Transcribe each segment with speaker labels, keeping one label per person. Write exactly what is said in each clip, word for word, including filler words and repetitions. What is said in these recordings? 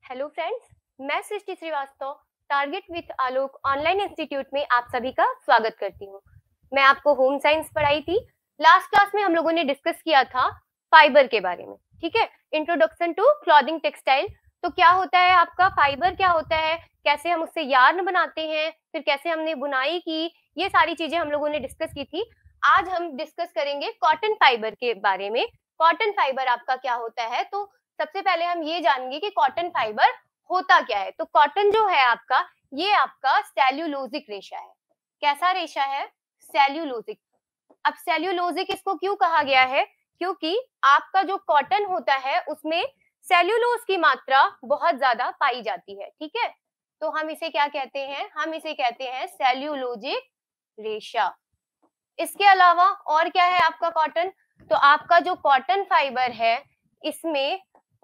Speaker 1: Hello friends, मैं Srishti Srivastava target with Alok online institute में आप सभी का स्वागत करती हूँ। मैं आपको होम साइंस पढ़ाई थी। लास्ट क्लास में हम लोगों ने डिस्कस किया था फाइबर के बारे में, ठीक है, इंट्रोडक्शन टू क्लॉथिंग टेक्सटाइल। तो क्या होता है आपका फाइबर, क्या होता है, कैसे हम उससे यार्न बनाते हैं, फिर कैसे हमने बुनाई की, ये सारी चीजें हम लोगों ने डिस्कस की थी। आज हम डिस्कस करेंगे कॉटन फाइबर के बारे में। कॉटन फाइबर आपका क्या होता है, तो सबसे पहले हम ये जानेंगे कि कॉटन फाइबर होता क्या है। तो कॉटन जो है आपका, ये आपका सेल्यूलोजिक रेशा है। कैसा रेशा है? सेल्यूलोजिक। अब सेल्यूलोजिक इसको क्यों कहा गया है? क्योंकि आपका जो कॉटन होता है उसमें सेल्यूलोज की मात्रा बहुत ज्यादा पाई जाती है, ठीक है। तो हम इसे क्या कहते हैं? हम इसे कहते हैं सेल्यूलोजिक रेशा। इसके अलावा और क्या है आपका कॉटन? तो आपका जो कॉटन फाइबर है इसमें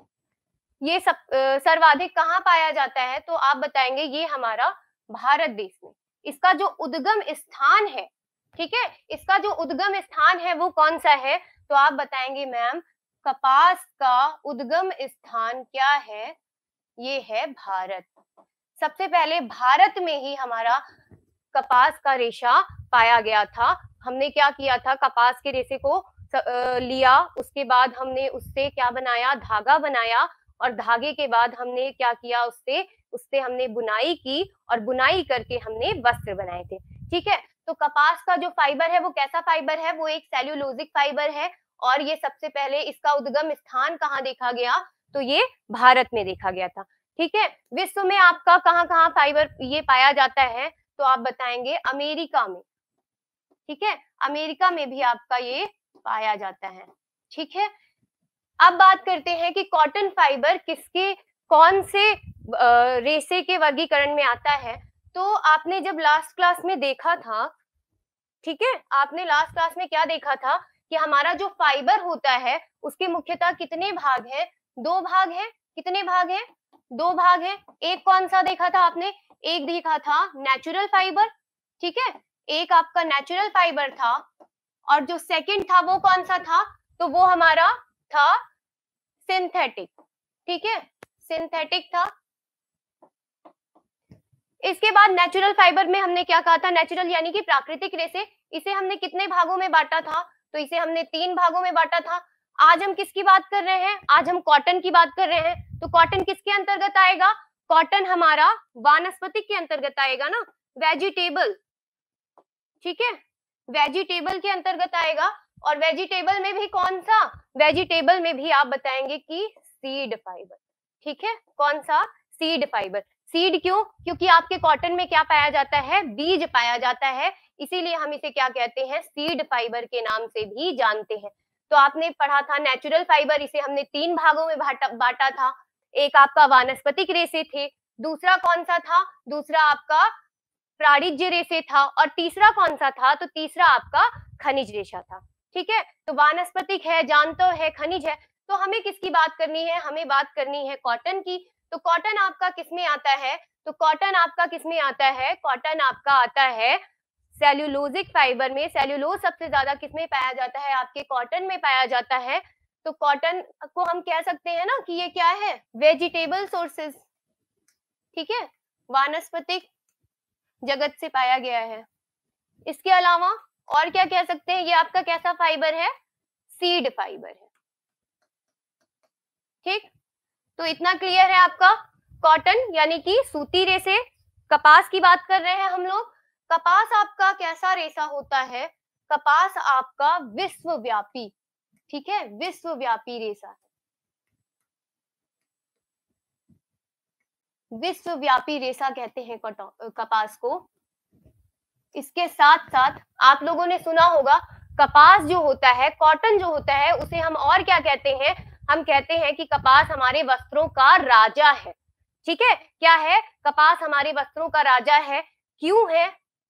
Speaker 1: ये सब सर्वाधिक कहाँ पाया जाता है? तो आप बताएंगे ये हमारा भारत देश में। इसका जो उद्गम स्थान है, ठीक है, इसका जो उद्गम स्थान है वो कौन सा है? तो आप बताएंगे मैम कपास का उद्गम स्थान क्या है? ये है भारत। सबसे पहले भारत में ही हमारा कपास का रेशा पाया गया था। हमने क्या किया था? कपास के रेशे को लिया, उसके बाद हमने उससे क्या बनाया? धागा बनाया, और धागे के बाद हमने क्या किया? उससे उससे हमने बुनाई की, और बुनाई करके हमने वस्त्र बनाए थे, ठीक है। तो कपास का जो फाइबर है वो कैसा फाइबर है? वो एक सेल्यूलोजिक फाइबर है, और ये सबसे पहले इसका उद्गम स्थान कहाँ देखा गया? तो ये भारत में देखा गया था, ठीक है। विश्व में आपका कहाँ कहाँ फाइबर ये पाया जाता है? तो आप बताएंगे अमेरिका में, ठीक है, अमेरिका में भी आपका ये पाया जाता है, ठीक है। अब बात करते हैं कि कॉटन फाइबर किसके, कौन से रेशे के वर्गीकरण में आता है। तो आपने जब लास्ट क्लास में देखा था, ठीक है, आपने लास्ट क्लास में क्या देखा था कि हमारा जो फाइबर होता है उसके मुख्यतः कितने भाग हैं? दो भाग हैं। कितने भाग हैं? दो भाग हैं। एक कौन सा देखा था आपने? एक देखा था नेचुरल फाइबर, ठीक है, एक आपका नेचुरल फाइबर था, और जो सेकंड था वो कौन सा था? तो वो हमारा था सिंथेटिक, ठीक है, सिंथेटिक था। इसके बाद नेचुरल फाइबर में हमने क्या कहा था? नेचुरल यानी कि प्राकृतिक रेशे। इसे हमने कितने भागों में बांटा था? तो इसे हमने तीन भागों में बांटा था। आज हम किसकी बात कर रहे हैं? आज हम कॉटन की बात कर रहे हैं। तो कॉटन किसके अंतर्गत आएगा? कॉटन हमारा वानस्पतिक के अंतर्गत आएगा ना, वेजिटेबल, ठीक है, वेजिटेबल के अंतर्गत आएगा। और वेजिटेबल में भी कौन सा? वेजिटेबल में भी आप बताएंगे कि सीड फाइबर, ठीक है, कौन सा? Seed fibre. सीड क्यों? क्योंकि आपके कॉटन में क्या पाया जाता है? बीज पाया जाता है, इसीलिए हम इसे क्या कहते हैं? सीड फाइबर के नाम से भी जानते हैं। तो आपने पढ़ा था नेचुरल फाइबर, इसे हमने तीन भागों में बांटा था। एक आपका वानस्पतिक रेशे थे, दूसरा कौन सा था? दूसरा आपका प्राणिज्य रेशे था, और तीसरा कौन सा था? तो तीसरा आपका खनिज रेशा था, ठीक है। तो वानस्पतिक है, जानते है, खनिज है। तो हमें किसकी बात करनी है? हमें बात करनी है कॉटन की। तो कॉटन आपका किसमें आता है? तो कॉटन आपका किसमें आता है? कॉटन आपका आता है सेल्यूलोजिक फाइबर में। सेल्यूलोज सबसे ज्यादा किसमें पाया जाता है? आपके कॉटन में पाया जाता है। तो कॉटन को हम कह सकते हैं ना कि ये क्या है? वेजिटेबल सोर्सेस, ठीक है, वानस्पतिक जगत से पाया गया है। इसके अलावा और क्या कह सकते हैं? ये आपका कैसा फाइबर है? सीड फाइबर है, ठीक। तो इतना क्लियर है आपका? कॉटन यानी कि सूती रेशे। कपास की बात कर रहे हैं हम लोग। कपास आपका कैसा रेशा होता है? कपास आपका विश्वव्यापी, ठीक है, विश्वव्यापी रेशा, विश्वव्यापी रेशा कहते हैं कपास को। इसके साथ साथ आप लोगों ने सुना होगा कपास जो होता है, कॉटन जो होता है, उसे हम और क्या कहते हैं? हम कहते हैं कि कपास हमारे वस्त्रों का राजा है, ठीक है। क्या है? कपास हमारे वस्त्रों का राजा है। क्यों है?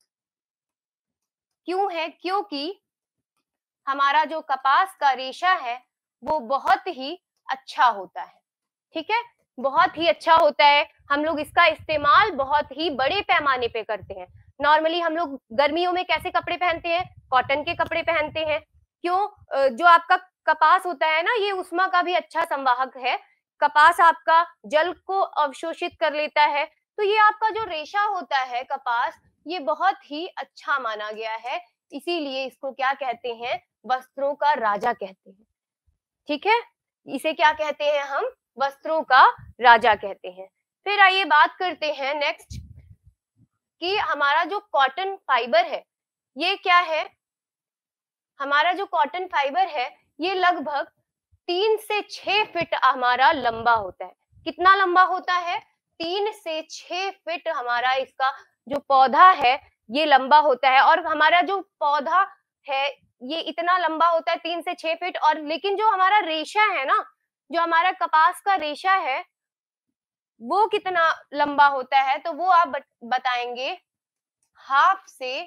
Speaker 1: क्यों है? क्योंकि हमारा जो कपास का रेशा है वो बहुत ही अच्छा होता है, ठीक है, बहुत ही अच्छा होता है। हम लोग इसका इस्तेमाल बहुत ही बड़े पैमाने पे करते हैं। नॉर्मली हम लोग गर्मियों में कैसे कपड़े पहनते हैं? कॉटन के कपड़े पहनते हैं। क्यों? जो आपका कपास होता है ना, ये उष्मा का भी अच्छा संवाहक है। कपास आपका जल को अवशोषित कर लेता है। तो ये आपका जो रेशा होता है कपास, ये बहुत ही अच्छा माना गया है, इसीलिए इसको क्या कहते हैं, वस्त्रों का राजा कहते हैं। ठीक है, इसे क्या कहते हैं हम, वस्त्रों का राजा कहते हैं। फिर आइए बात करते हैं नेक्स्ट कि हमारा जो कॉटन फाइबर है ये क्या है। हमारा जो कॉटन फाइबर है ये लगभग तीन से छह फीट हमारा लंबा होता है। कितना लंबा होता है, तीन से छह फीट हमारा इसका जो पौधा है ये लंबा होता है। और हमारा जो पौधा है ये इतना लंबा होता है तीन से छह फीट। और लेकिन जो हमारा रेशा है ना, जो हमारा कपास का रेशा है वो कितना लंबा होता है, तो वो आप बताएंगे हाफ से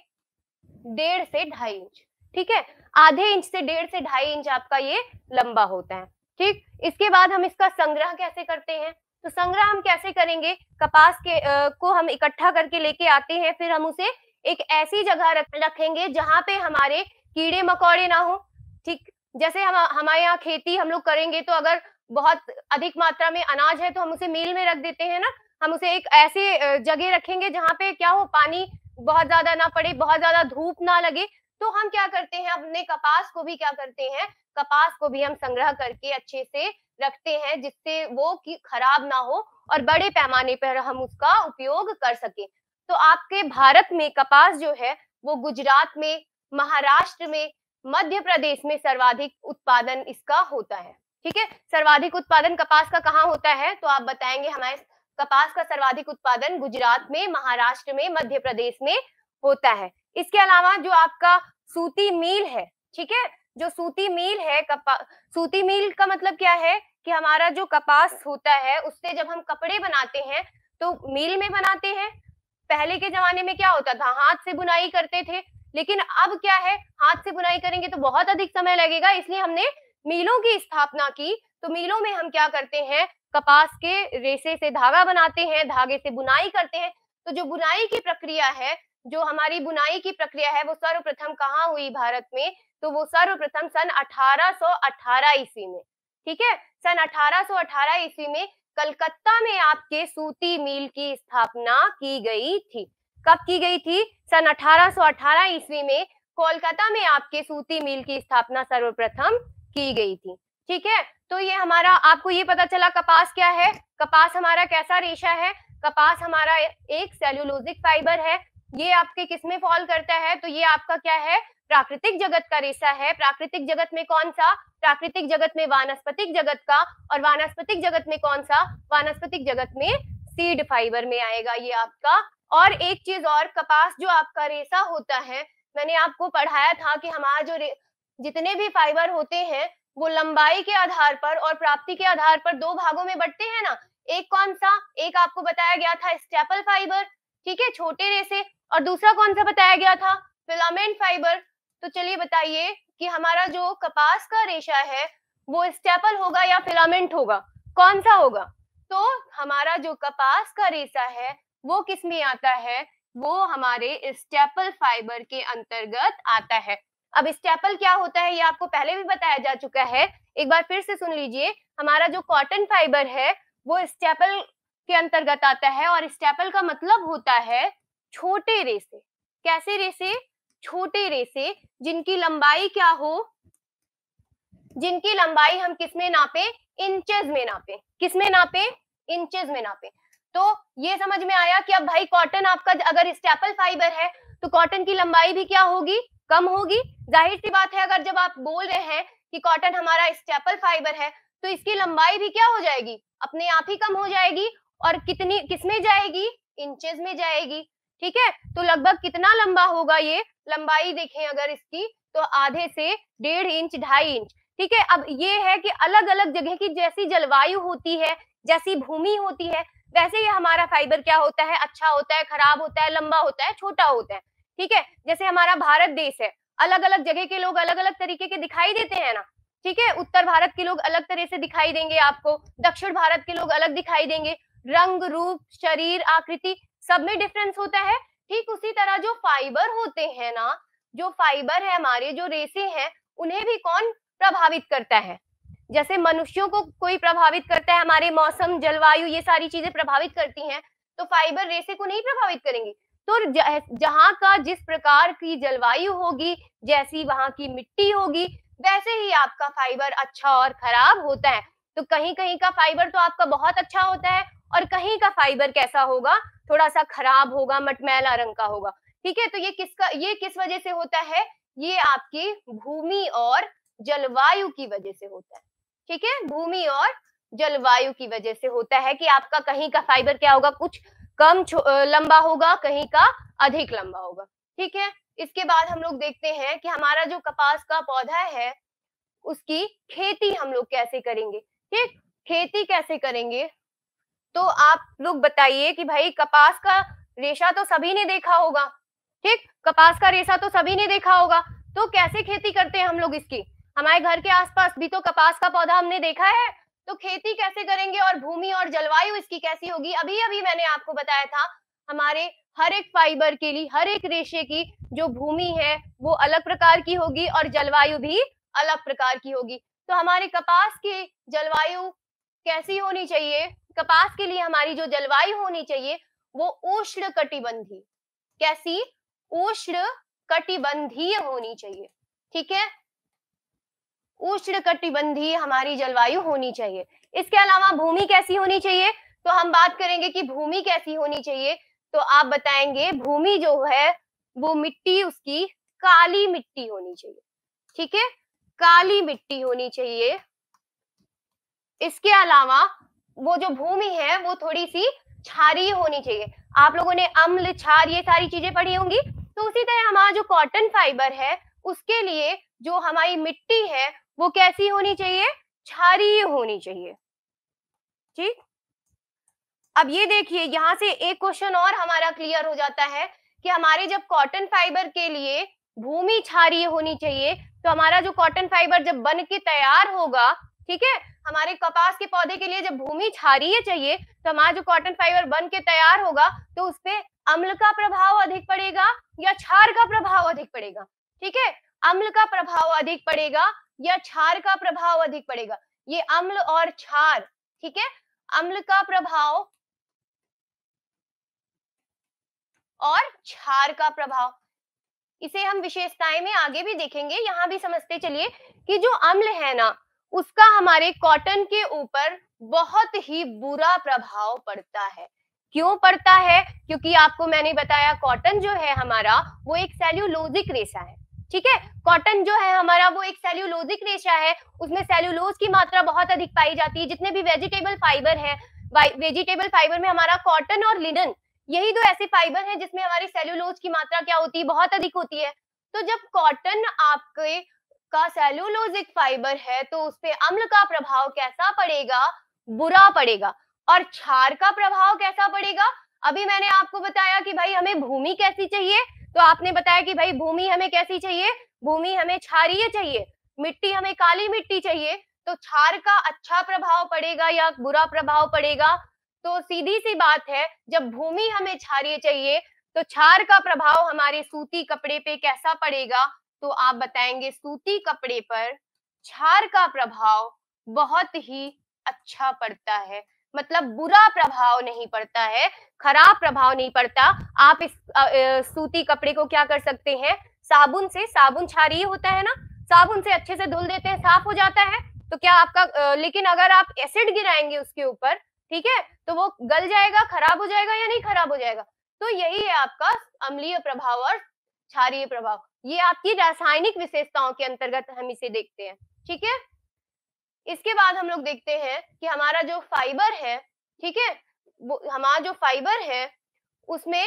Speaker 1: डेढ़ से ढाई इंच। ठीक है, आधे इंच से डेढ़ से ढाई इंच आपका ये लंबा होता है। ठीक, इसके बाद हम इसका संग्रह कैसे करते हैं, तो संग्रह हम कैसे करेंगे, कपास के आ, को हम इकट्ठा करके लेके आते हैं, फिर हम उसे एक ऐसी जगह रख, रखेंगे जहां पे हमारे कीड़े मकोड़े ना हो। ठीक, जैसे हम हमारे यहाँ खेती हम लोग करेंगे तो अगर बहुत अधिक मात्रा में अनाज है तो हम उसे मिल में रख देते हैं ना, हम उसे एक ऐसे जगह रखेंगे जहां पे क्या हो, पानी बहुत ज्यादा ना पड़े, बहुत ज्यादा धूप ना लगे। तो हम क्या करते हैं, अपने कपास को भी क्या करते हैं, कपास को भी हम संग्रह करके अच्छे से रखते हैं जिससे वो की खराब ना हो और बड़े पैमाने पर हम उसका उपयोग कर सके। तो आपके भारत में कपास जो है वो गुजरात में, महाराष्ट्र में, मध्य प्रदेश में सर्वाधिक उत्पादन इसका होता है। ठीक है, सर्वाधिक उत्पादन कपास का कहाँ होता है, तो आप बताएंगे हमारे कपास का सर्वाधिक उत्पादन गुजरात में, महाराष्ट्र में, मध्य प्रदेश में होता है। इसके अलावा जो आपका सूती मील है, ठीक है, जो सूती मील है, कपास सूती मील का मतलब क्या है कि हमारा जो कपास होता है उससे जब हम कपड़े बनाते हैं तो मील में बनाते हैं। पहले के जमाने में क्या होता था, हाथ से बुनाई करते थे, लेकिन अब क्या है, हाथ से बुनाई करेंगे तो बहुत अधिक समय लगेगा, इसलिए हमने मीलों की स्थापना की। तो मीलों में हम क्या करते हैं, कपास के रेशे से धागा बनाते हैं, धागे से बुनाई करते हैं। तो जो बुनाई की प्रक्रिया है, जो हमारी बुनाई की प्रक्रिया है वो सर्वप्रथम कहाँ हुई भारत में, तो वो सर्वप्रथम सन अठारह सौ अठारह ईस्वी में। ठीक है, सन अठारह सौ अठारह ईस्वी में कलकत्ता में आपके सूती मील की स्थापना की गई थी। कब की गई थी, सन अठारह सौ अठारह ईस्वी में कोलकाता में आपके सूती मील की स्थापना सर्वप्रथम की गई थी। ठीक है, तो ये हमारा आपको ये पता चला कपास क्या है, कपास हमारा कैसा रेशा है, कपास हमारा एक सेल्यूलोजिक फाइबर है। ये आपके किस में फॉल करता है, तो ये आपका क्या है, प्राकृतिक जगत का रेशा है। प्राकृतिक जगत में कौन सा, प्राकृतिक जगत में वानस्पतिक जगत का, और वानस्पतिक जगत में कौन सा, वानस्पतिक जगत में सीड फाइबर में आएगा ये आपका। और एक चीज और, कपास जो आपका रेशा होता है, मैंने आपको पढ़ाया था कि हमारा जो जितने भी फाइबर होते हैं वो लंबाई के आधार पर और प्राप्ति के आधार पर दो भागों में बढ़ते हैं ना। एक कौन सा, एक आपको बताया गया था स्टेपल फाइबर, ठीक है, छोटे रेशे, और दूसरा कौन सा बताया गया था, फिलामेंट फाइबर। तो चलिए बताइए कि हमारा जो कपास का रेशा है वो स्टेपल होगा या फिलामेंट होगा, कौन सा होगा, तो हमारा जो कपास का रेशा है वो किस में आता है, वो हमारे स्टेपल फाइबर के अंतर्गत आता है। अब स्टेपल क्या होता है ये आपको पहले भी बताया जा चुका है, एक बार फिर से सुन लीजिए। हमारा जो कॉटन फाइबर है वो स्टेपल के अंतर्गत आता है, और स्टेपल का मतलब होता है छोटे रेशे। कैसे रेशे, छोटे रेशे जिनकी लंबाई क्या हो, जिनकी लंबाई हम किस में नापे, इंचेस में नापे। किस में नापे, इंचेस में नापे। तो ये समझ में आया कि अब भाई कॉटन आपका अगर स्टेपल फाइबर है तो कॉटन की लंबाई भी क्या होगी, कम होगी। जाहिर सी बात है, अगर जब आप बोल रहे हैं कि कॉटन हमारा स्टेपल फाइबर है तो इसकी लंबाई भी क्या हो जाएगी, अपने आप ही कम हो जाएगी, और कितनी किसमें जाएगी, इंचेस में जाएगी। ठीक है, तो लगभग कितना लंबा होगा ये, लंबाई देखें अगर इसकी तो आधे से डेढ़ इंच, ढाई इंच। ठीक है, अब ये है कि अलग अलग जगह की जैसी जलवायु होती है, जैसी भूमि होती है, वैसे ही हमारा फाइबर क्या होता है, अच्छा होता है, खराब होता है, लंबा होता है, छोटा होता है। ठीक है, जैसे हमारा भारत देश है, अलग अलग जगह के लोग अलग अलग तरीके के दिखाई देते हैं ना। ठीक है, उत्तर भारत के लोग अलग तरह से दिखाई देंगे आपको, दक्षिण भारत के लोग अलग दिखाई देंगे, रंग, रूप, शरीर, आकृति सब में डिफरेंस होता है। ठीक उसी तरह जो फाइबर होते हैं ना, जो फाइबर है हमारे, जो रेशे हैं, उन्हें भी कौन प्रभावित करता है, जैसे मनुष्यों को कोई प्रभावित करता है, हमारे मौसम, जलवायु, ये सारी चीजें प्रभावित करती हैं, तो फाइबर रेशे को नहीं प्रभावित करेंगी। तो जहां का जिस प्रकार की जलवायु होगी, जैसी वहां की मिट्टी होगी, वैसे ही आपका फाइबर अच्छा और खराब होता है। तो कहीं कहीं का फाइबर तो आपका बहुत अच्छा होता है और कहीं का फाइबर कैसा होगा, थोड़ा सा खराब होगा, मटमैला रंग का होगा। ठीक है, तो ये किसका ये किस वजह से होता है, ये आपकी भूमि और जलवायु की वजह से होता है। ठीक है, भूमि और जलवायु की वजह से होता है कि आपका कहीं का फाइबर क्या होगा, कुछ कम लंबा होगा, कहीं का अधिक लंबा होगा। ठीक है, इसके बाद हम लोग देखते हैं कि हमारा जो कपास का पौधा है उसकी खेती हम लोग कैसे करेंगे। ठीक, खेती कैसे करेंगे, तो आप लोग बताइए कि भाई कपास का रेशा तो सभी ने देखा होगा। ठीक, कपास का रेशा तो सभी ने देखा होगा, तो कैसे खेती करते हैं हम लोग इसकी, हमारे घर के आसपास भी तो कपास का पौधा हमने देखा है। तो खेती कैसे करेंगे और भूमि और जलवायु इसकी कैसी होगी, अभी अभी मैंने आपको बताया था, हमारे हर एक फाइबर के लिए, हर एक रेशे की जो भूमि है वो अलग प्रकार की होगी और जलवायु भी अलग प्रकार की होगी। तो हमारे कपास की जलवायु कैसी होनी चाहिए, कपास के लिए हमारी जो जलवायु होनी चाहिए वो उष्ण कटिबंधीय, कैसी, उष्ण कटिबंधीय होनी चाहिए। ठीक है, उष्ण कटिबंधीय हमारी जलवायु होनी चाहिए। इसके अलावा भूमि कैसी होनी चाहिए, तो हम बात करेंगे कि भूमि कैसी होनी चाहिए, तो आप बताएंगे भूमि जो है वो मिट्टी उसकी काली मिट्टी होनी चाहिए। ठीक है, काली मिट्टी होनी चाहिए। इसके अलावा वो जो भूमि है वो थोड़ी सी क्षारीय होनी चाहिए। आप लोगों ने अम्ल, क्षार, ये सारी चीजें पढ़ी होंगी। तो उसी तरह हमारा जो कॉटन फाइबर है उसके लिए जो हमारी मिट्टी है वो कैसी होनी चाहिए, क्षारीय होनी चाहिए। ठीक, अब ये देखिए, यहाँ से एक क्वेश्चन और हमारा क्लियर हो जाता है कि हमारे जब कॉटन फाइबर के लिए भूमि क्षारीय होनी चाहिए, तो हमारा जो कॉटन फाइबर जब बन के तैयार होगा, ठीक है, हमारे कपास के पौधे के लिए जब भूमि क्षारीय चाहिए, तो हमारा जो कॉटन फाइबर बन के तैयार होगा तो उस पे अम्ल का प्रभाव अधिक पड़ेगा या क्षार का प्रभाव अधिक पड़ेगा। ठीक है, अम्ल का प्रभाव अधिक पड़ेगा या क्षार का प्रभाव अधिक पड़ेगा, ये अम्ल और क्षार। ठीक है, अम्ल का प्रभाव और क्षार का प्रभाव, इसे हम विशेषताएं में आगे भी देखेंगे। यहाँ भी समझते चलिए कि जो अम्ल है ना उसका हमारे कॉटन के ऊपर बहुत ही बुरा प्रभाव पड़ता है। क्यों पड़ता है, क्योंकि आपको मैंने बताया कॉटन जो है हमारा वो एक सेल्यूलोजिक रेशा है। ठीक है, कॉटन जो है हमारा वो एक सेल्यूलोजिक रेशा है, उसमें सेल्यूलोज की मात्रा बहुत अधिक पाई जाती है। जितने भी वेजिटेबल फाइबर है, वेजिटेबल फाइबर में हमारा कॉटन और लिनन, यही दो ऐसे फाइबर हैं जिसमें हमारी सेल्यूलोज की मात्रा क्या होती है, बहुत अधिक होती है। तो जब कॉटन आपके का सेल्यूलोजिक फाइबर है तो उस पे अम्ल का प्रभाव कैसा पड़ेगा, बुरा पड़ेगा। और क्षार का प्रभाव कैसा पड़ेगा, अभी मैंने आपको बताया कि भाई हमें भूमि कैसी चाहिए, तो आपने बताया कि भाई भूमि हमें कैसी चाहिए, भूमि हमें क्षारीय चाहिए, मिट्टी हमें काली मिट्टी चाहिए। तो क्षार का अच्छा प्रभाव पड़ेगा या बुरा प्रभाव पड़ेगा, तो सीधी सी बात है, जब भूमि हमें क्षारीय चाहिए तो क्षार का प्रभाव हमारे सूती कपड़े पे कैसा पड़ेगा, तो आप बताएंगे सूती कपड़े पर क्षार का प्रभाव बहुत ही अच्छा पड़ता है, मतलब बुरा प्रभाव नहीं पड़ता है, खराब प्रभाव नहीं पड़ता। आप इस आ, आ, सूती कपड़े को क्या कर सकते हैं, साबुन से, साबुन क्षारीय होता है ना, साबुन से अच्छे से धुल देते हैं, साफ हो जाता है। तो क्या आपका आ, लेकिन अगर आप एसिड गिराएंगे उसके ऊपर, ठीक है, तो वो गल जाएगा, खराब हो जाएगा या नहीं खराब हो जाएगा। तो यही है आपका अम्लीय प्रभाव और क्षारीय प्रभाव, ये आपकी रासायनिक विशेषताओं के अंतर्गत हम इसे देखते हैं। ठीक है, इसके बाद हम लोग देखते हैं कि हमारा जो फाइबर है, ठीक है, हमारा जो फाइबर है उसमें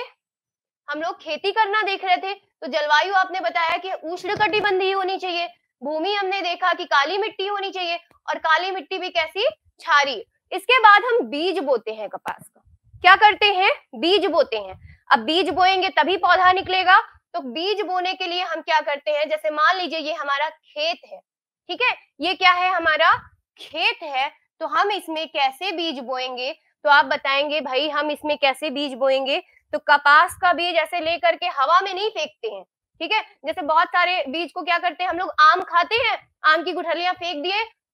Speaker 1: हम लोग खेती करना देख रहे थे। तो जलवायु आपने बताया कि उष्ण कटिबंधीय होनी चाहिए, भूमि हमने देखा कि काली मिट्टी होनी चाहिए और काली मिट्टी भी कैसी, क्षारीय। इसके बाद हम बीज बोते हैं कपास का, क्या करते हैं, बीज बोते हैं। अब बीज बोएंगे तभी पौधा निकलेगा, तो बीज बोने के लिए हम क्या करते हैं, जैसे मान लीजिए ये हमारा खेत है, ठीक है, ये क्या है, हमारा खेत है, तो हम इसमें कैसे बीज बोएंगे, तो आप बताएंगे भाई हम इसमें कैसे बीज बोएंगे। तो कपास का बीज ऐसे लेकर के हवा में नहीं फेंकते हैं, ठीक है, जैसे बहुत सारे बीज को क्या करते हैं हम लोग, आम खाते हैं, आम की गुठलियां फेंक दिए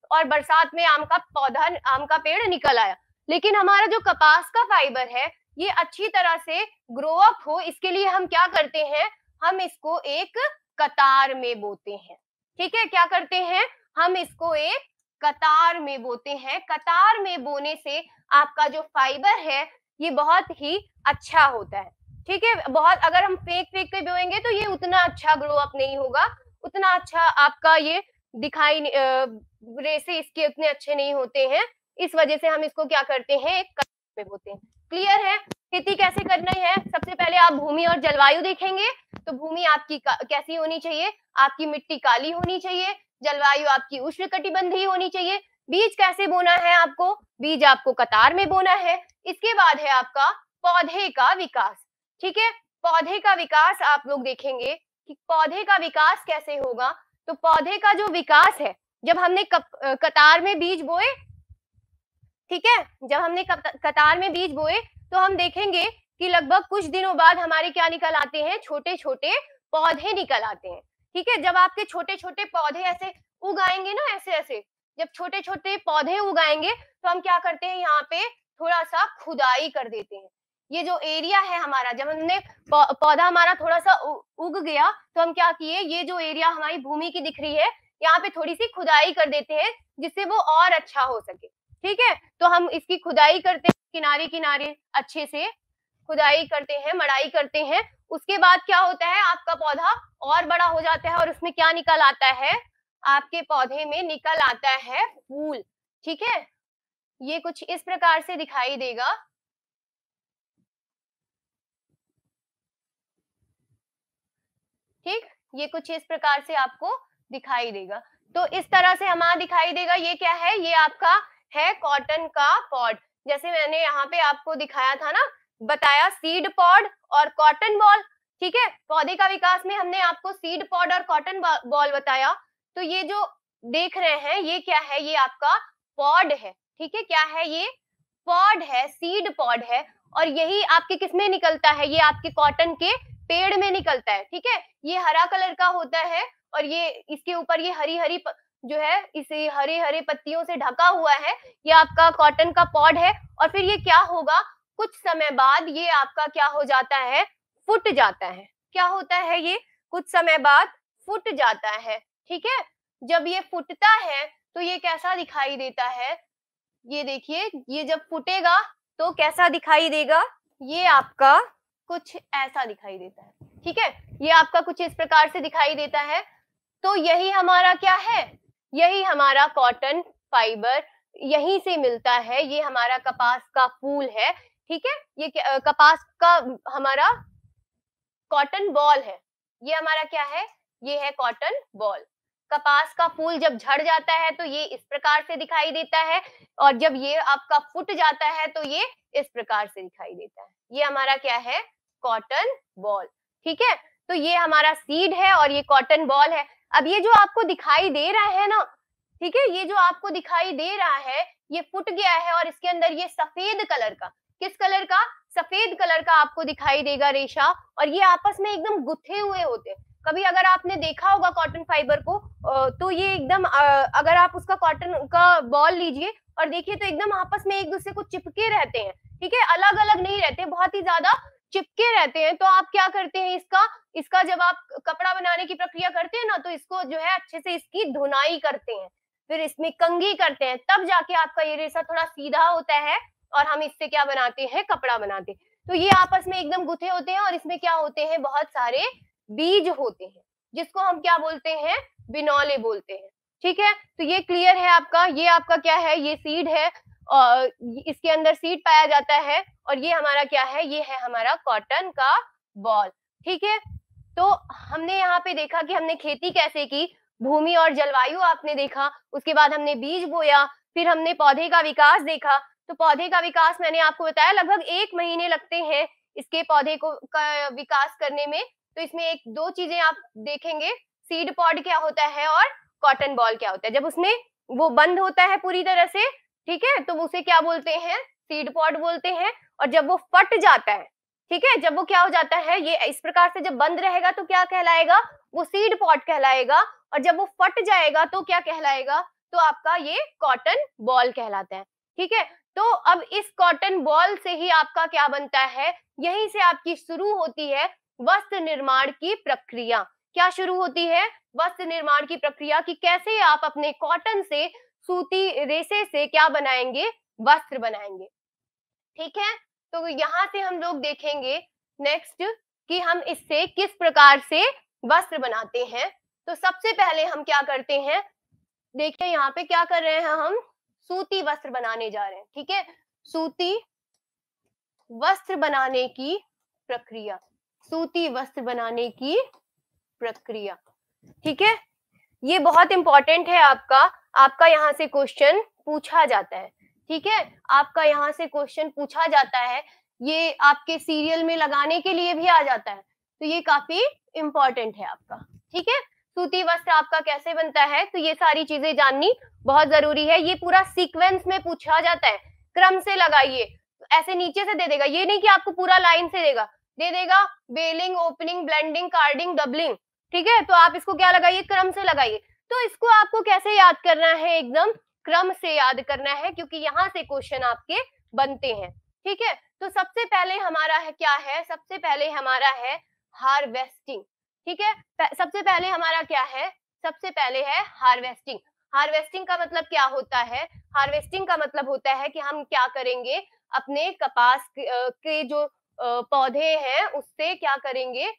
Speaker 1: और बरसात में आम का पौधा, आम का पेड़ निकल आया। लेकिन हमारा जो कपास का फाइबर है ये अच्छी तरह से ग्रो अप हो, इसके लिए हम क्या करते हैं, हम इसको एक कतार में बोते हैं। ठीक है, क्या करते हैं, हम इसको एक कतार में बोते हैं। कतार में बोने से आपका जो फाइबर है ये बहुत ही अच्छा होता है। ठीक है, बहुत अगर हम फेंक फेंक के बोएंगे तो ये उतना अच्छा ग्रो अप नहीं होगा, उतना अच्छा आपका ये दिखाई रेसे इसके उतने अच्छे नहीं होते हैं। इस वजह से हम इसको क्या करते हैं, एक कतार में बोते हैं। क्लियर है? खेती कैसे करनी है, सबसे पहले आप भूमि और जलवायु देखेंगे। तो भूमि आपकी कैसी होनी चाहिए, आपकी मिट्टी काली होनी चाहिए। जलवायु आपकी उष्णकटिबंधीय होनी चाहिए। बीज कैसे बोना है आपको, बीज आपको कतार में बोना है। इसके बाद है आपका पौधे का विकास। ठीक है, पौधे का विकास आप लोग देखेंगे कि पौधे का विकास कैसे होगा। तो पौधे का जो विकास है, जब हमने कतार में बीज बोए, ठीक है, जब हमने कतार में बीज बोए तो हम देखेंगे कि लगभग कुछ दिनों बाद हमारे क्या निकल आते हैं, छोटे छोटे पौधे निकल आते हैं। ठीक है, जब आपके छोटे छोटे पौधे ऐसे उगाएंगे ना, ऐसे ऐसे जब छोटे छोटे पौधे उगाएंगे तो हम क्या करते हैं, यहाँ पे थोड़ा सा खुदाई कर देते हैं। ये जो एरिया है हमारा, जब हमने पौधा हमारा थोड़ा सा उग गया तो हम क्या किए, ये जो एरिया हमारी भूमि की दिख रही है यहाँ पे थोड़ी सी खुदाई कर देते हैं जिससे वो और अच्छा हो सके। ठीक है, तो हम इसकी खुदाई करते हैं, किनारे किनारे अच्छे से खुदाई करते हैं, मड़ाई करते हैं। उसके बाद क्या होता है, आपका पौधा और बड़ा हो जाता है और उसमें क्या निकल आता है, आपके पौधे में निकल आता है फूल। ठीक है, ये कुछ इस प्रकार से दिखाई देगा। ठीक, ये कुछ इस प्रकार से आपको दिखाई देगा। तो इस तरह से हमारा दिखाई देगा। ये क्या है, ये आपका है कॉटन का पॉड। जैसे मैंने यहाँ पे आपको दिखाया था ना, बताया सीड पॉड और कॉटन बॉल। ठीक है, पौधे का विकास में हमने आपको सीड पॉड और कॉटन बॉल बताया। तो ये जो देख रहे हैं ये क्या है, ये आपका पॉड है। ठीक है, क्या है, ये पॉड है, सीड पॉड है। और यही आपके किसमें निकलता है, ये आपके कॉटन के पेड़ में निकलता है। ठीक है, ये हरा कलर का होता है और ये इसके ऊपर ये हरी हरी जो है, इसे हरे हरे पत्तियों से ढका हुआ है, ये आपका कॉटन का पॉड है। और फिर ये क्या होगा, कुछ समय बाद ये आपका क्या हो जाता है, फूट जाता है। क्या होता है, ये कुछ समय बाद फूट जाता है। ठीक है, जब ये फूटता है तो ये कैसा दिखाई देता है, ये देखिए, ये जब फूटेगा तो कैसा दिखाई देगा, ये आपका कुछ ऐसा दिखाई देता है। ठीक है, ये आपका कुछ इस प्रकार से दिखाई देता है। तो यही हमारा क्या है, यही हमारा कॉटन फाइबर यहीं से मिलता है। ये हमारा कपास का फूल है। ठीक है, ये कपास का हमारा कॉटन बॉल है। ये हमारा क्या है, ये है कॉटन बॉल। कपास का फूल जब झड़ जाता है तो ये इस प्रकार से दिखाई देता है और जब ये आपका फूट जाता है तो ये इस प्रकार से दिखाई देता है। ये हमारा क्या है, कॉटन बॉल। ठीक है, तो ये हमारा सीड है और ये कॉटन बॉल है। अब ये जो आपको दिखाई दे रहा है ना, ठीक है, ये जो आपको दिखाई दे रहा है ये फूट गया है और इसके अंदर ये सफेद कलर का, किस कलर का, सफेद कलर का आपको दिखाई देगा रेशा, और ये आपस में एकदम गुथे हुए होते हैं। कभी अगर आपने देखा होगा कॉटन फाइबर को तो ये एकदम, अगर आप उसका कॉटन का बॉल लीजिए और देखिए तो एकदम आपस में एक दूसरे को चिपके रहते हैं। ठीक है, अलग अलग नहीं रहते, बहुत ही ज्यादा चिपके रहते हैं। तो आप क्या करते हैं, इसका इसका जब आप कपड़ा बनाने की प्रक्रिया करते हैं ना, तो इसको जो है अच्छे से इसकी धुनाई करते हैं, फिर इसमें कंघी करते हैं, तब जाके आपका ये रेशा थोड़ा सीधा होता है और हम इससे क्या बनाते हैं, कपड़ा बनाते हैं। तो ये आपस में एकदम गुथे होते हैं और इसमें क्या होते हैं, बहुत सारे बीज होते हैं जिसको हम क्या बोलते हैं, बिनौले बोलते हैं। ठीक है, तो ये क्लियर है आपका, ये आपका क्या है, ये सीड है और इसके अंदर सीड पाया जाता है और ये हमारा क्या है, ये है हमारा कॉटन का बॉल। ठीक है, तो हमने यहाँ पे देखा कि हमने खेती कैसे की, भूमि और जलवायु आपने देखा, उसके बाद हमने बीज बोया, फिर हमने पौधे का विकास देखा। तो पौधे का विकास मैंने आपको बताया लगभग एक महीने लगते हैं इसके पौधे को का विकास करने में। तो इसमें एक दो चीजें आप देखेंगे, सीड पॉड क्या होता है और कॉटन बॉल क्या होता है। जब उसमें वो बंद होता है पूरी तरह से, ठीक है, तो उसे क्या बोलते हैं, सीड पॉड बोलते हैं। और जब वो फट जाता है, ठीक है, जब वो क्या हो जाता है, ये इस प्रकार से जब बंद रहेगा तो क्या कहलाएगा, वो सीड पॉड कहलाएगा। और जब वो फट जाएगा तो क्या कहलाएगा, तो आपका ये कॉटन बॉल कहलाता है। ठीक है, तो अब इस कॉटन बॉल से ही आपका क्या बनता है, यहीं से आपकी शुरू होती है वस्त्र निर्माण की प्रक्रिया। क्या शुरू होती है, वस्त्र निर्माण की प्रक्रिया, कि कैसे आप अपने कॉटन से, सूती रेशे से क्या बनाएंगे, वस्त्र बनाएंगे। ठीक है, तो यहाँ से हम लोग देखेंगे नेक्स्ट कि हम इससे किस प्रकार से वस्त्र बनाते हैं। तो सबसे पहले हम क्या करते हैं, देखिए यहाँ पे क्या कर रहे हैं, हम सूती वस्त्र बनाने जा रहे हैं। ठीक है, सूती वस्त्र बनाने की प्रक्रिया, सूती वस्त्र बनाने की प्रक्रिया। ठीक है, ये बहुत इंपॉर्टेंट है आपका आपका यहाँ से क्वेश्चन पूछा जाता है। ठीक है, आपका यहाँ से क्वेश्चन पूछा जाता है, ये आपके सीरियल में लगाने के लिए भी आ जाता है, तो ये काफी इंपॉर्टेंट है आपका। ठीक है, सूती वस्त्र आपका कैसे बनता है, तो ये सारी चीजें जाननी बहुत जरूरी है। ये पूरा सीक्वेंस में पूछा जाता है, क्रम से लगाइए, ऐसे नीचे से दे देगा, ये नहीं कि आपको पूरा लाइन से देगा, दे देगा baling, opening, blending, carding, doubling. ठीक है, तो आप इसको क्या लगाइए, क्रम से लगाइए। तो इसको आपको कैसे याद करना है, एकदम क्रम से याद करना है, क्योंकि यहाँ से क्वेश्चन आपके बनते हैं। ठीक है, तो सबसे पहले हमारा है क्या है, सबसे पहले हमारा है हार्वेस्टिंग। ठीक है, सबसे पहले हमारा क्या है, सबसे पहले है हार्वेस्टिंग। हार्वेस्टिंग का मतलब क्या होता है, हार्वेस्टिंग का मतलब होता है कि हम क्या करेंगे, अपने कपास के जो पौधे हैं उससे क्या करेंगे,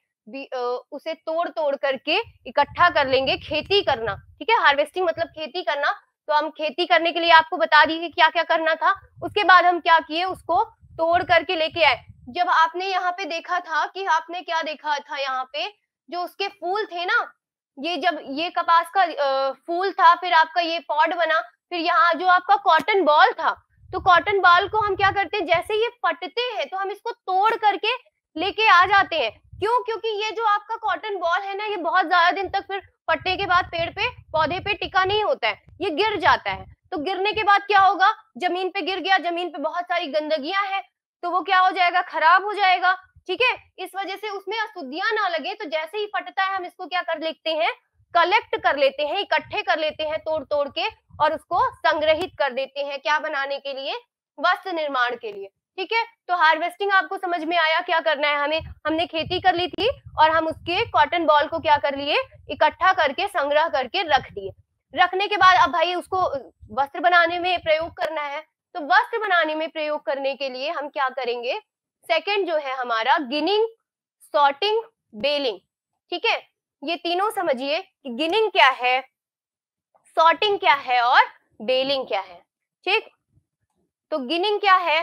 Speaker 1: उसे तोड़ तोड़ करके इकट्ठा कर लेंगे, खेती करना। ठीक है, हार्वेस्टिंग मतलब खेती करना। तो हम खेती करने के लिए आपको बता दी कि क्या क्या करना था, उसके बाद हम क्या किए, उसको तोड़ करके लेके आए। जब आपने यहाँ पे देखा था कि आपने क्या देखा था, यहाँ पे जो उसके फूल थे ना, ये जब ये कपास का फूल था, फिर आपका ये पॉड बना, फिर यहाँ जो आपका कॉटन बॉल था, तो कॉटन बॉल को हम क्या करते हैं, जैसे ये फटते हैं तो हम इसको तोड़ करके लेके आ जाते हैं। क्यों, क्योंकि ये जो आपका कॉटन बॉल है ना, ये बहुत ज्यादा दिन तक फिर फटने के बाद पेड़ पे, पौधे पे टिका नहीं होता है, ये गिर जाता है। तो गिरने के बाद क्या होगा, जमीन पे गिर गया, जमीन पे बहुत सारी गंदगियां हैं, तो वो क्या हो जाएगा, खराब हो जाएगा। ठीक है, इस वजह से उसमें अशुद्धियां ना लगे, तो जैसे ही फटता है हम इसको क्या कर लेते हैं, कलेक्ट कर लेते हैं, इकट्ठे कर लेते हैं तोड़ तोड़ के, और उसको संग्रहित कर देते हैं, क्या बनाने के लिए, वस्त्र निर्माण के लिए। ठीक है, तो हार्वेस्टिंग आपको समझ में आया, क्या करना है हमें, हमने खेती कर ली थी और हम उसके कॉटन बॉल को क्या कर लिए, इकट्ठा करके, संग्रह करके रख दिए। रखने के बाद अब भाई उसको वस्त्र बनाने में प्रयोग करना है, तो वस्त्र बनाने में प्रयोग करने के लिए हम क्या करेंगे, सेकंड जो है हमारा गिनिंग, सॉर्टिंग, बेलिंग। ठीक है, ये तीनों समझिए कि गिनिंग क्या है, सॉर्टिंग क्या है और बेलिंग क्या है। ठीक, तो गिनिंग क्या है,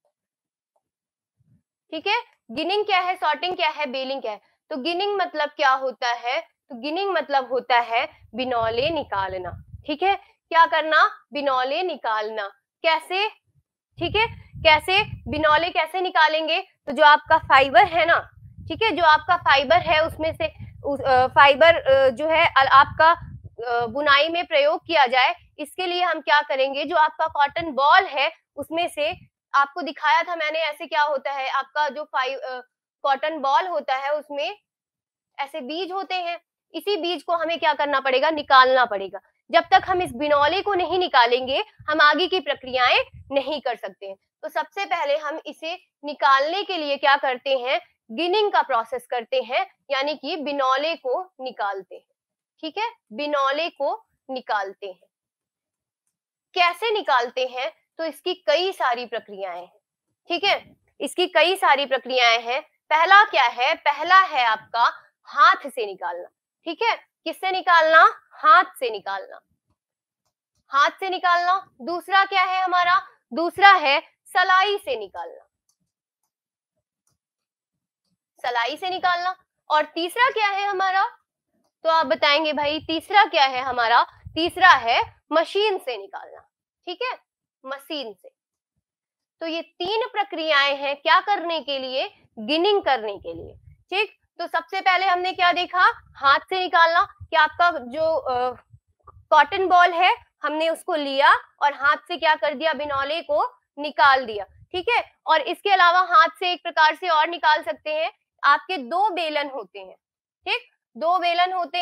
Speaker 1: ठीक है, गिनिंग क्या है, सॉर्टिंग क्या है, बेलिंग क्या है। तो गिनिंग मतलब क्या होता है, तो गिनिंग मतलब होता है बिनौले निकालना। ठीक है, क्या करना, बिनौले निकालना। कैसे, ठीक है, कैसे बिनौले कैसे निकालेंगे, तो जो आपका फाइबर है ना, ठीक है, जो आपका फाइबर है उसमें से उस, फाइबर जो है आपका बुनाई में प्रयोग किया जाए, इसके लिए हम क्या करेंगे, जो आपका कॉटन बॉल है उसमें से, आपको दिखाया था मैंने ऐसे क्या होता है, आपका जो फाइव कॉटन बॉल होता है उसमें ऐसे बीज होते हैं, इसी बीज को हमें क्या करना पड़ेगा, निकालना पड़ेगा। जब तक हम इस बिनौले को नहीं निकालेंगे हम आगे की प्रक्रियाएं नहीं कर सकते हैं। तो सबसे पहले हम इसे निकालने के लिए क्या करते हैं, गिनिंग का प्रोसेस करते हैं, यानी कि बिनौले को निकालते हैं। ठीक है, बिनौले को निकालते हैं। कैसे निकालते हैं, तो इसकी कई सारी प्रक्रियाएं हैं। ठीक है, इसकी कई सारी प्रक्रियाएं हैं। पहला क्या है, पहला है आपका हाथ से निकालना। ठीक है, किससे निकालना, हाथ से निकालना, हाथ से निकालना। दूसरा क्या है हमारा, दूसरा है सलाई से निकालना, सलाई से निकालना। और तीसरा क्या है हमारा, तो आप बताएंगे भाई तीसरा क्या है हमारा, तीसरा है मशीन से निकालना। ठीक है, मशीन से। तो ये तीन प्रक्रियाएं हैं क्या करने के लिए, गिनिंग करने के लिए। ठीक, तो सबसे पहले हमने क्या देखा, हाथ से निकालना, कि आपका जो कॉटन बॉल है हमने उसको लिया और हाथ से क्या कर दिया, बिनौले को निकाल दिया। ठीक है, और इसके अलावा हाथ से एक प्रकार से और निकाल सकते हैं, आपके दो बेलन होते हैं। ठीक, दो बेलन होते हैं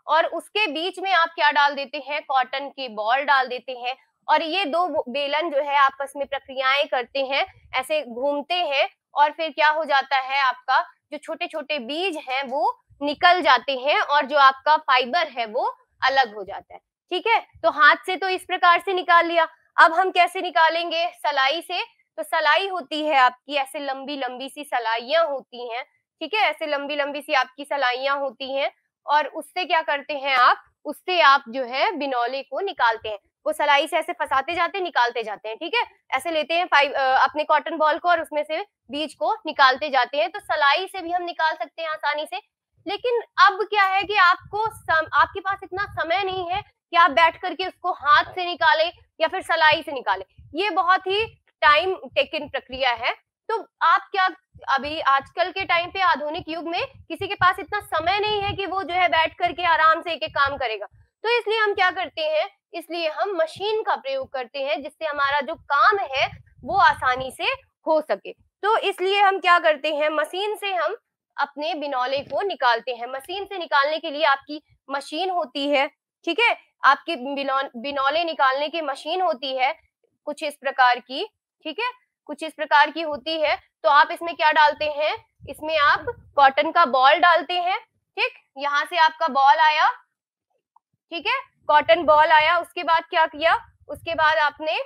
Speaker 1: और उसके बीच में आप क्या डाल देते हैं, कॉटन की बॉल डाल देते हैं, और ये दो बेलन जो है आपस में प्रक्रियाएं करते हैं, ऐसे घूमते हैं, और फिर क्या हो जाता है, आपका जो छोटे छोटे बीज हैं वो निकल जाते हैं और जो आपका फाइबर है वो अलग हो जाता है। ठीक है, तो हाथ से तो इस प्रकार से निकाल लिया। अब हम कैसे निकालेंगे, सलाई से। तो सलाई होती है आपकी ऐसे लंबी लंबी सी सलाइयां होती हैं, ठीक है, ऐसे लंबी लंबी सी आपकी सलाइयां होती हैं, और उससे क्या करते हैं आप, उससे आप जो है बिनौले को निकालते हैं। वो सलाई से ऐसे फंसाते जाते हैं, निकालते जाते हैं, ठीक है, ऐसे लेते हैं फाइव अपने कॉटन बॉल को और उसमें से बीज को निकालते जाते हैं। तो सलाई से भी हम निकाल सकते हैं आसानी से। लेकिन अब क्या है कि आपको सम, आपके पास इतना समय नहीं है कि आप बैठ करके उसको हाथ से निकाले या फिर सलाई से निकाले, ये बहुत ही टाइम टेकन प्रक्रिया है। तो आप क्या, अभी आजकल के टाइम पे आधुनिक युग में किसी के पास इतना समय नहीं है कि वो जो है बैठ करके आराम से एक एक काम करेगा, तो इसलिए हम क्या करते हैं, इसलिए हम मशीन का प्रयोग करते हैं जिससे हमारा जो काम है वो आसानी से हो सके। तो इसलिए हम क्या करते हैं, मशीन से हम अपने बिनौले को निकालते हैं। मशीन से निकालने के लिए आपकी मशीन होती है, ठीक है, आपके बिनौले निकालने की मशीन होती है कुछ इस प्रकार की, ठीक है, कुछ इस प्रकार की होती है। तो आप इसमें क्या डालते हैं, इसमें आप कॉटन का बॉल डालते हैं, ठीक, यहाँ से आपका बॉल आया, ठीक है, कॉटन बॉल आया, उसके बाद क्या किया, उसके बाद आपने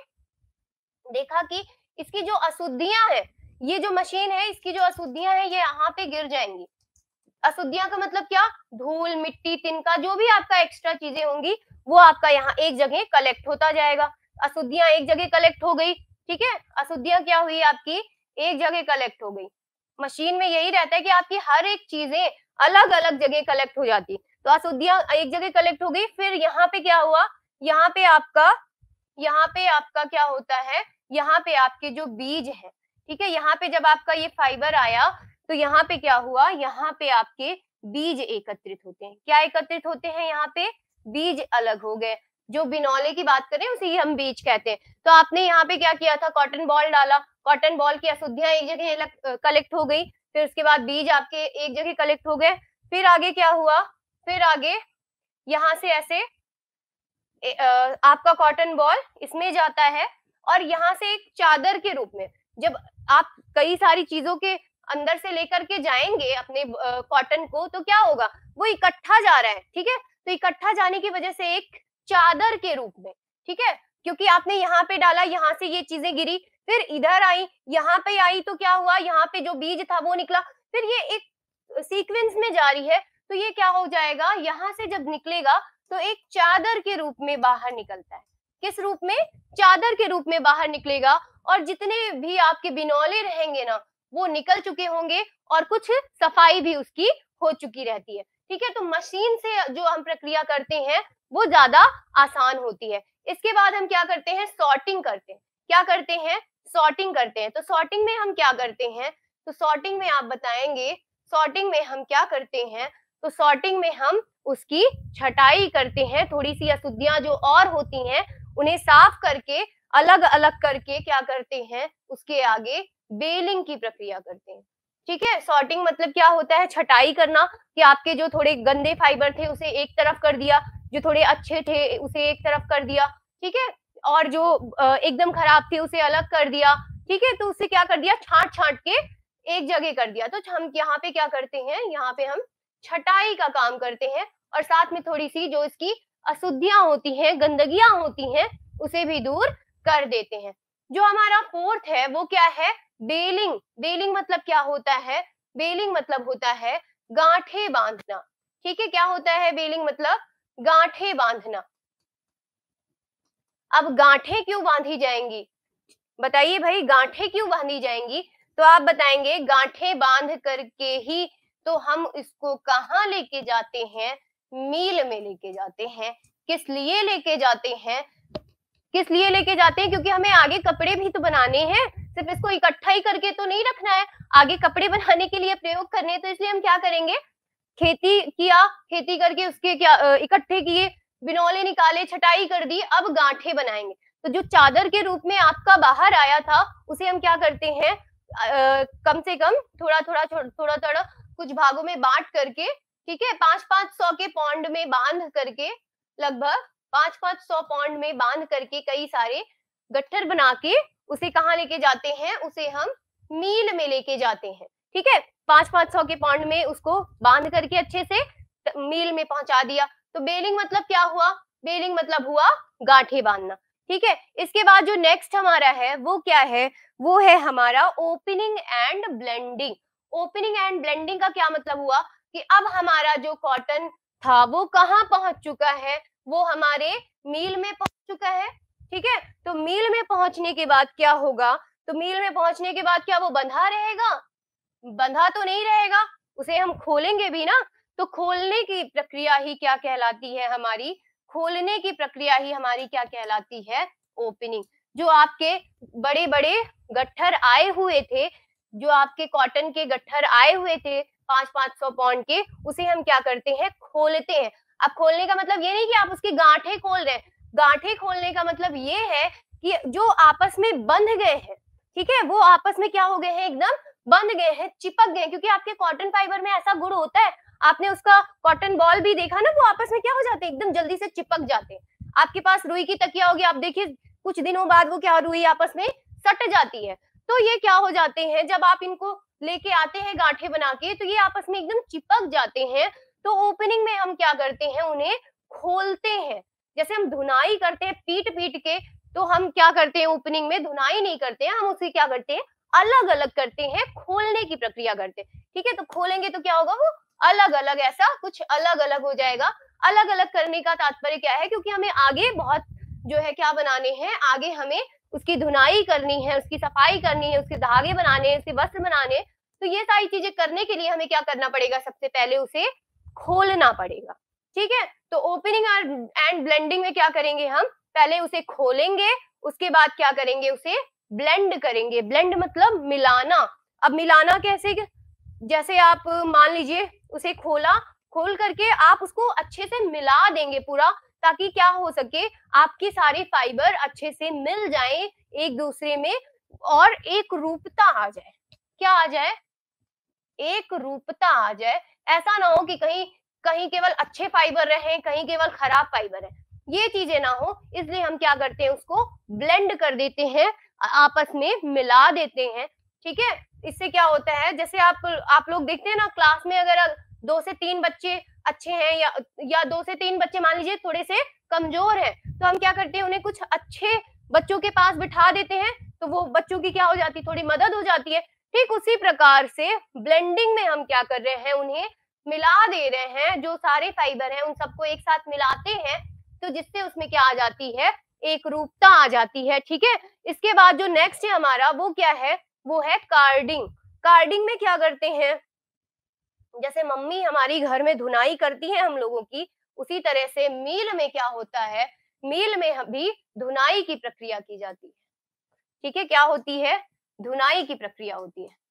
Speaker 1: देखा कि इसकी जो अशुद्धियां हैं, ये जो मशीन है इसकी जो अशुद्धियां हैं ये यहाँ पे गिर जाएंगी। अशुद्धियां का मतलब क्या, धूल मिट्टी तिनका जो भी आपका एक्स्ट्रा चीजें होंगी वो आपका यहाँ एक जगह कलेक्ट होता जाएगा। अशुद्धियां एक जगह कलेक्ट हो गई, ठीक है, अशुद्धियां क्या हुई आपकी, एक जगह कलेक्ट हो गई। मशीन में यही रहता है कि आपकी हर एक चीजें अलग अलग जगह कलेक्ट हो जाती, तो अशुद्धियां एक जगह कलेक्ट हो गई। फिर यहाँ पे क्या हुआ, यहाँ पे आपका यहाँ पे आपका क्या होता है, यहाँ पे आपके जो बीज है, ठीक है, यहाँ पे जब आपका ये फाइबर आया तो यहाँ पे क्या हुआ, यहाँ पे आपके बीज एकत्रित होते हैं। क्या एकत्रित होते हैं, यहाँ पे बीज अलग हो गए। जो बिनौले की बात करें उसे हम बीज कहते हैं। तो आपने यहाँ पे क्या किया था, कॉटन बॉल डाला, कॉटन बॉल की अशुद्धियां एक जगह कलेक्ट हो गई, फिर उसके बाद बीज आपके एक जगह कलेक्ट हो गए। फिर आगे क्या हुआ, फिर आगे यहाँ से ऐसे आपका कॉटन बॉल इसमें जाता है और यहाँ से एक चादर के रूप में, जब आप कई सारी चीजों के अंदर से लेकर के जाएंगे अपने कॉटन को, तो क्या होगा, वो इकट्ठा जा रहा है, ठीक है, तो इकट्ठा जाने की वजह से एक चादर के रूप में, ठीक है, क्योंकि आपने यहाँ पे डाला, यहाँ से ये चीजें गिरी, फिर इधर आई, यहाँ पे आई, तो क्या हुआ, यहाँ पे जो बीज था वो निकला, फिर ये एक सीक्वेंस में जारी है, तो ये क्या हो जाएगा, यहाँ से जब निकलेगा तो एक चादर के रूप में बाहर निकलता है। किस रूप में, चादर के रूप में बाहर निकलेगा, और जितने भी आपके बिनौले रहेंगे ना वो निकल चुके होंगे और कुछ सफाई भी उसकी हो चुकी रहती है, ठीक है। तो मशीन से जो हम प्रक्रिया करते हैं वो ज्यादा आसान होती है। इसके बाद हम क्या करते हैं, सॉर्टिंग करते हैं। क्या करते हैं, सॉर्टिंग करते हैं। तो सॉर्टिंग में हम क्या करते हैं, तो सॉर्टिंग में आप बताएंगे, सॉर्टिंग में हम क्या करते हैं, तो सॉर्टिंग में हम उसकी छटाई करते हैं, थोड़ी सी अशुद्धियां जो और होती हैं उन्हें साफ करके अलग अलग करके क्या करते हैं, उसके आगे बेलिंग की प्रक्रिया करते हैं, ठीक है। सॉर्टिंग मतलब क्या होता है, छटाई करना, कि आपके जो थोड़े गंदे फाइबर थे उसे एक तरफ कर दिया, जो थोड़े अच्छे थे उसे एक तरफ कर दिया, ठीक है, और जो एकदम खराब थे उसे अलग कर दिया, ठीक है। तो उसे क्या कर दिया, छांट छांट के एक जगह कर दिया। तो हम यहाँ पे क्या करते हैं, यहाँ पे हम छटाई का काम करते हैं, और साथ में थोड़ी सी जो इसकी अशुद्धियां होती हैं, गंदगियां होती हैं, उसे भी दूर कर देते हैं। जो हमारा फोर्थ है वो क्या है, बेलिंग। बेलिंग मतलब क्या होता है, बेलिंग मतलब होता है गांठे बांधना, ठीक है। क्या होता है बेलिंग मतलब, गांठे बांधना। अब गांठे क्यों बांधी जाएंगी, बताइए भाई, गांठे क्यों बांधी जाएंगी, तो आप बताएंगे गांठे बांध करके ही तो हम इसको कहाँ लेके जाते हैं, मील में लेके जाते हैं। किस लिए लेके जाते हैं, किस लिए लेके जाते हैं, क्योंकि हमें आगे कपड़े भी तो बनाने हैं, सिर्फ इसको इकट्ठा ही करके तो नहीं रखना है, आगे कपड़े बनाने के लिए प्रयोग करने हैं। तो इसलिए हम क्या करेंगे, खेती किया, खेती करके उसके क्या इकट्ठे किए, बिनौले निकाले, छटाई कर दी, अब गांठे बनाएंगे। तो जो चादर के रूप में आपका बाहर आया था उसे हम क्या करते हैं, आ, कम से कम थोड़ा थोड़ा थोड़ा थोड़ा कुछ भागों में बांट करके ठीक है, पांच पांच सौ के पौंड में बांध करके, लगभग पांच पांच सौ पौंड में बांध करके कई सारे गट्ठर बना के उसे कहाँ लेके जाते हैं, उसे हम मील में लेके जाते हैं। ठीक है, पांच पांच सौ के पौंड में उसको बांध करके अच्छे से मील में पहुंचा दिया। तो बेलिंग मतलब क्या हुआ, बेलिंग मतलब हुआ गांठे बांधना। ठीक है, इसके बाद जो नेक्स्ट हमारा है वो क्या है, वो है हमारा opening and blending. Opening and blending का क्या मतलब हुआ कि अब हमारा जो कॉटन था वो कहाँ पहुंच चुका है, वो हमारे मील में पहुंच चुका है। ठीक है, तो मील में पहुंचने के बाद क्या होगा, तो मील में पहुंचने के बाद क्या वो बंधा रहेगा, बंधा तो नहीं रहेगा, उसे हम खोलेंगे भी ना। तो खोलने की प्रक्रिया ही क्या कहलाती है हमारी, खोलने की प्रक्रिया ही हमारी क्या कहलाती है, ओपनिंग। जो आपके बड़े बड़े गट्ठर आए हुए थे, जो आपके कॉटन के गट्ठर आए हुए थे पांच पांच सौ पौंड के, उसे हम क्या करते हैं, खोलते हैं। अब खोलने का मतलब ये नहीं कि आप उसकी गांठें खोल रहे हैं, गांठें खोलने का मतलब ये है कि जो आपस में बंध गए हैं, ठीक है, वो आपस में क्या हो गए हैं, एकदम बंध गए हैं, चिपक गए, क्योंकि आपके कॉटन फाइबर में ऐसा गुण होता है, आपने उसका कॉटन बॉल भी देखा ना, वो आपस में क्या हो जाते हैं, एकदम जल्दी से चिपक जाते हैं। आपके पास रुई की तकिया होगी, आप देखिए कुछ दिनों बाद वो क्या रुई आपस में सट जाती है। तो ये क्या हो जाते हैं, जब आप इनको लेके आते हैं गांठे बना के, तो ये आपस में एकदम चिपक जाते हैं। तो ओपनिंग में हम क्या करते हैं, उन्हें खोलते हैं। जैसे हम धुनाई करते हैं पीट पीट के, तो हम क्या करते हैं, ओपनिंग में धुनाई नहीं करते हैं, हम उसे क्या करते हैं, अलग अलग करते हैं, खोलने की प्रक्रिया करते हैं। ठीक है, तो खोलेंगे तो क्या होगा, वो अलग अलग, ऐसा कुछ अलग अलग हो जाएगा। अलग अलग करने का तात्पर्य क्या है, क्योंकि हमें आगे बहुत जो है क्या बनाने हैं, आगे हमें उसकी धुनाई करनी है, उसकी सफाई करनी है, उसके धागे बनाने हैं, उसके वस्त्र बनाने हैं। तो ये सारी चीजें करने के लिए हमें क्या करना पड़ेगा, सबसे पहले उसे खोलना पड़ेगा। ठीक है, तो ओपनिंग एंड ब्लेंडिंग में क्या करेंगे, हम पहले उसे खोलेंगे, उसके बाद क्या करेंगे, उसे ब्लेंड करेंगे। ब्लेंड मतलब मिलाना। अब मिलाना कैसे, जैसे आप मान लीजिए उसे खोला, खोल करके आप उसको अच्छे से मिला देंगे पूरा, ताकि क्या हो सके, आपके सारे फाइबर अच्छे से मिल जाएं एक दूसरे में और एक रूपता आ जाए। क्या आ जाए, एक रूपता आ जाए। ऐसा ना हो कि कहीं कहीं केवल अच्छे फाइबर रहे, कहीं केवल खराब फाइबर है, ये चीजें ना हो, इसलिए हम क्या करते हैं, उसको ब्लेंड कर देते हैं, आपस में मिला देते हैं। ठीक है, इससे क्या होता है, जैसे आप आप लोग देखते हैं ना क्लास में, अगर दो से तीन बच्चे अच्छे हैं या या दो से तीन बच्चे मान लीजिए थोड़े से कमजोर हैं, तो हम क्या करते हैं, उन्हें कुछ अच्छे बच्चों के पास बिठा देते हैं, तो वो बच्चों की क्या हो जाती है, थोड़ी मदद हो जाती है। ठीक उसी प्रकार से ब्लेंडिंग में हम क्या कर रहे हैं, उन्हें मिला दे रहे हैं, जो सारे फाइबर हैं उन सबको एक साथ मिलाते हैं, तो जिससे उसमें क्या आ जाती है, एक रूपता आ जाती है। ठीक है, इसके बाद जो नेक्स्ट है हमारा, वो क्या है, वो है कार्डिंग। कार्डिंग में क्या करते हैं, जैसे मम्मी हमारी घर में धुनाई करती है हम लोगों की, उसी तरह से मील में क्या होता है, मील में भी धुनाई की प्रक्रिया की जाती है। ठीक है, क्या होती है, धुनाई की प्रक्रिया होती है।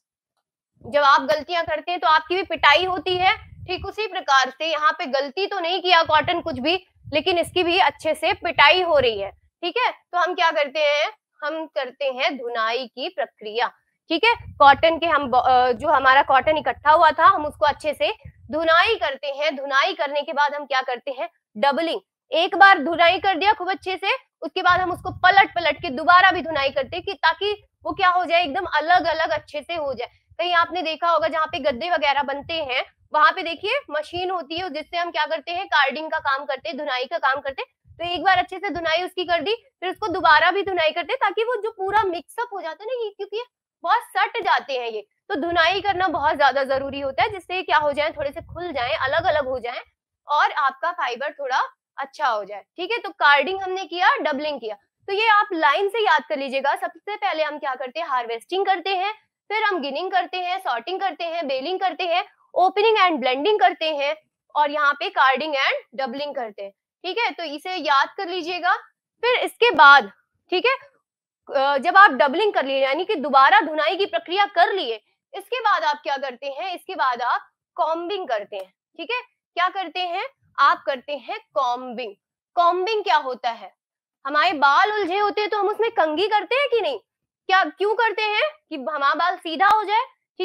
Speaker 1: जब आप गलतियां करते हैं तो आपकी भी पिटाई होती है। ठीक उसी प्रकार से यहाँ पे गलती तो नहीं किया कॉटन कुछ भी, लेकिन इसकी भी अच्छे से पिटाई हो रही है। ठीक है, तो हम क्या करते हैं, हम करते हैं धुनाई की प्रक्रिया। ठीक है, कॉटन के हम जो हमारा कॉटन इकट्ठा हुआ था, हम उसको अच्छे से धुनाई करते हैं। धुनाई करने के बाद हम क्या करते हैं, डबलिंग। एक बार धुनाई कर दिया खूब अच्छे से, उसके बाद हम उसको पलट पलट के दोबारा भी धुनाई करते हैं, कि ताकि वो क्या हो जाए, एकदम अलग अलग अच्छे से हो जाए। कहीं आपने देखा होगा जहाँ पे गद्दे वगैरह बनते हैं, वहां पे देखिए मशीन होती है, जिससे हम क्या करते हैं, कार्डिंग का काम करते हैं, धुनाई का काम करते हैं। तो एक बार अच्छे से धुनाई उसकी कर दी, फिर उसको दोबारा भी धुनाई करते हैं, ताकि वो जो पूरा मिक्सअप हो जाता है ना, ये क्योंकि बहुत सट जाते हैं ये, तो धुनाई करना बहुत ज्यादा जरूरी होता है, जिससे क्या हो जाए, थोड़े से खुल जाए, अलग अलग हो जाए और आपका फाइबर थोड़ा अच्छा हो जाए। ठीक है, तो कार्डिंग हमने किया, डबलिंग किया, तो ये आप लाइन से याद कर लीजिएगा। सबसे पहले हम क्या करते हैं, हार्वेस्टिंग करते हैं, फिर हम गिनिंग करते हैं, सॉर्टिंग करते हैं, बेलिंग करते हैं, ओपनिंग एंड ब्लेंडिंग करते हैं, और यहाँ पे कार्डिंग एंड डबलिंग करते हैं। ठीक है, तो इसे याद कर लीजिएगा। फिर इसके बाद, ठीक है, जब आप डबलिंग कर लिए, यानी कि दोबारा धुनाई की प्रक्रिया कर लिए, इसके बाद आप क्या करते हैं, इसके बाद आप कॉम्बिंग करते हैं। ठीक है, क्या करते हैं, आप करते हैं कॉम्बिंग। कॉम्बिंग क्या होता है, हमारे बाल उलझे होते हैं तो हम उसमें कंघी करते हैं कि नहीं, क्या क्यों करते हैं, कि हमारा बाल सीधा हो जाए। ठीक है,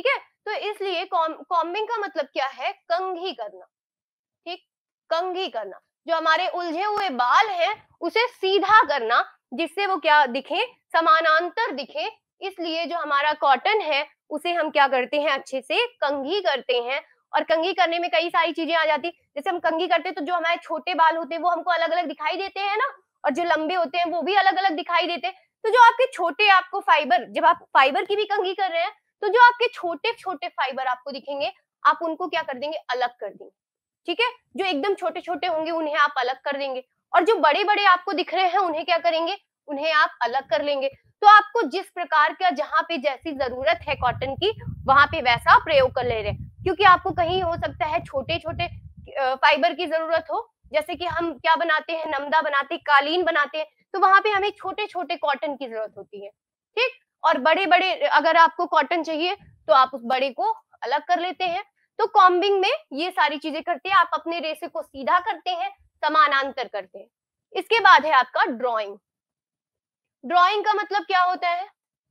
Speaker 1: तो इसलिए कॉम्बिंग का मतलब क्या है, कंघी करना, ठीक, कंघी करना, जो हमारे उलझे हुए बाल हैं उसे सीधा करना, जिससे वो क्या दिखे, समानांतर दिखे। इसलिए जो हमारा कॉटन है उसे हम क्या करते हैं, अच्छे से कंघी करते हैं। और कंघी करने में कई सारी चीजें आ जाती, जैसे हम कंघी करते हैं तो जो हमारे छोटे बाल होते हैं वो हमको अलग अलग दिखाई देते हैं ना, और जो लंबे होते हैं वो भी अलग अलग दिखाई देते हैं। तो जो आपके छोटे, आपको फाइबर, जब आप फाइबर की भी कंघी कर रहे हैं तो जो आपके छोटे छोटे फाइबर आपको दिखेंगे, आप उनको क्या कर देंगे, अलग कर देंगे, ठीक है। जो एकदम छोटे छोटे होंगे उन्हें आप अलग कर देंगे, और जो बड़े बड़े आपको दिख रहे हैं उन्हें क्या करेंगे, उन्हें आप अलग कर लेंगे। तो आपको जिस प्रकार का, जहां पे जैसी जरूरत है कॉटन की, वहां पे वैसा प्रयोग कर ले रहे हैं। क्योंकि आपको कहीं हो सकता है छोटे छोटे फाइबर की जरूरत हो, जैसे कि हम क्या बनाते हैं, नमदा बनाते हैं, कालीन बनाते हैं, तो वहां पे हमें छोटे छोटे कॉटन की जरूरत होती है, ठीक। और बड़े बड़े अगर आपको कॉटन चाहिए तो आप उस बड़े को अलग कर लेते हैं। तो कॉम्बिंग में ये सारी चीजें करते हैं, आप अपने रेशे को सीधा करते हैं, समानांतर करते हैं। इसके बाद है आपका ड्राइंग। ड्राइंग का मतलब क्या होता है,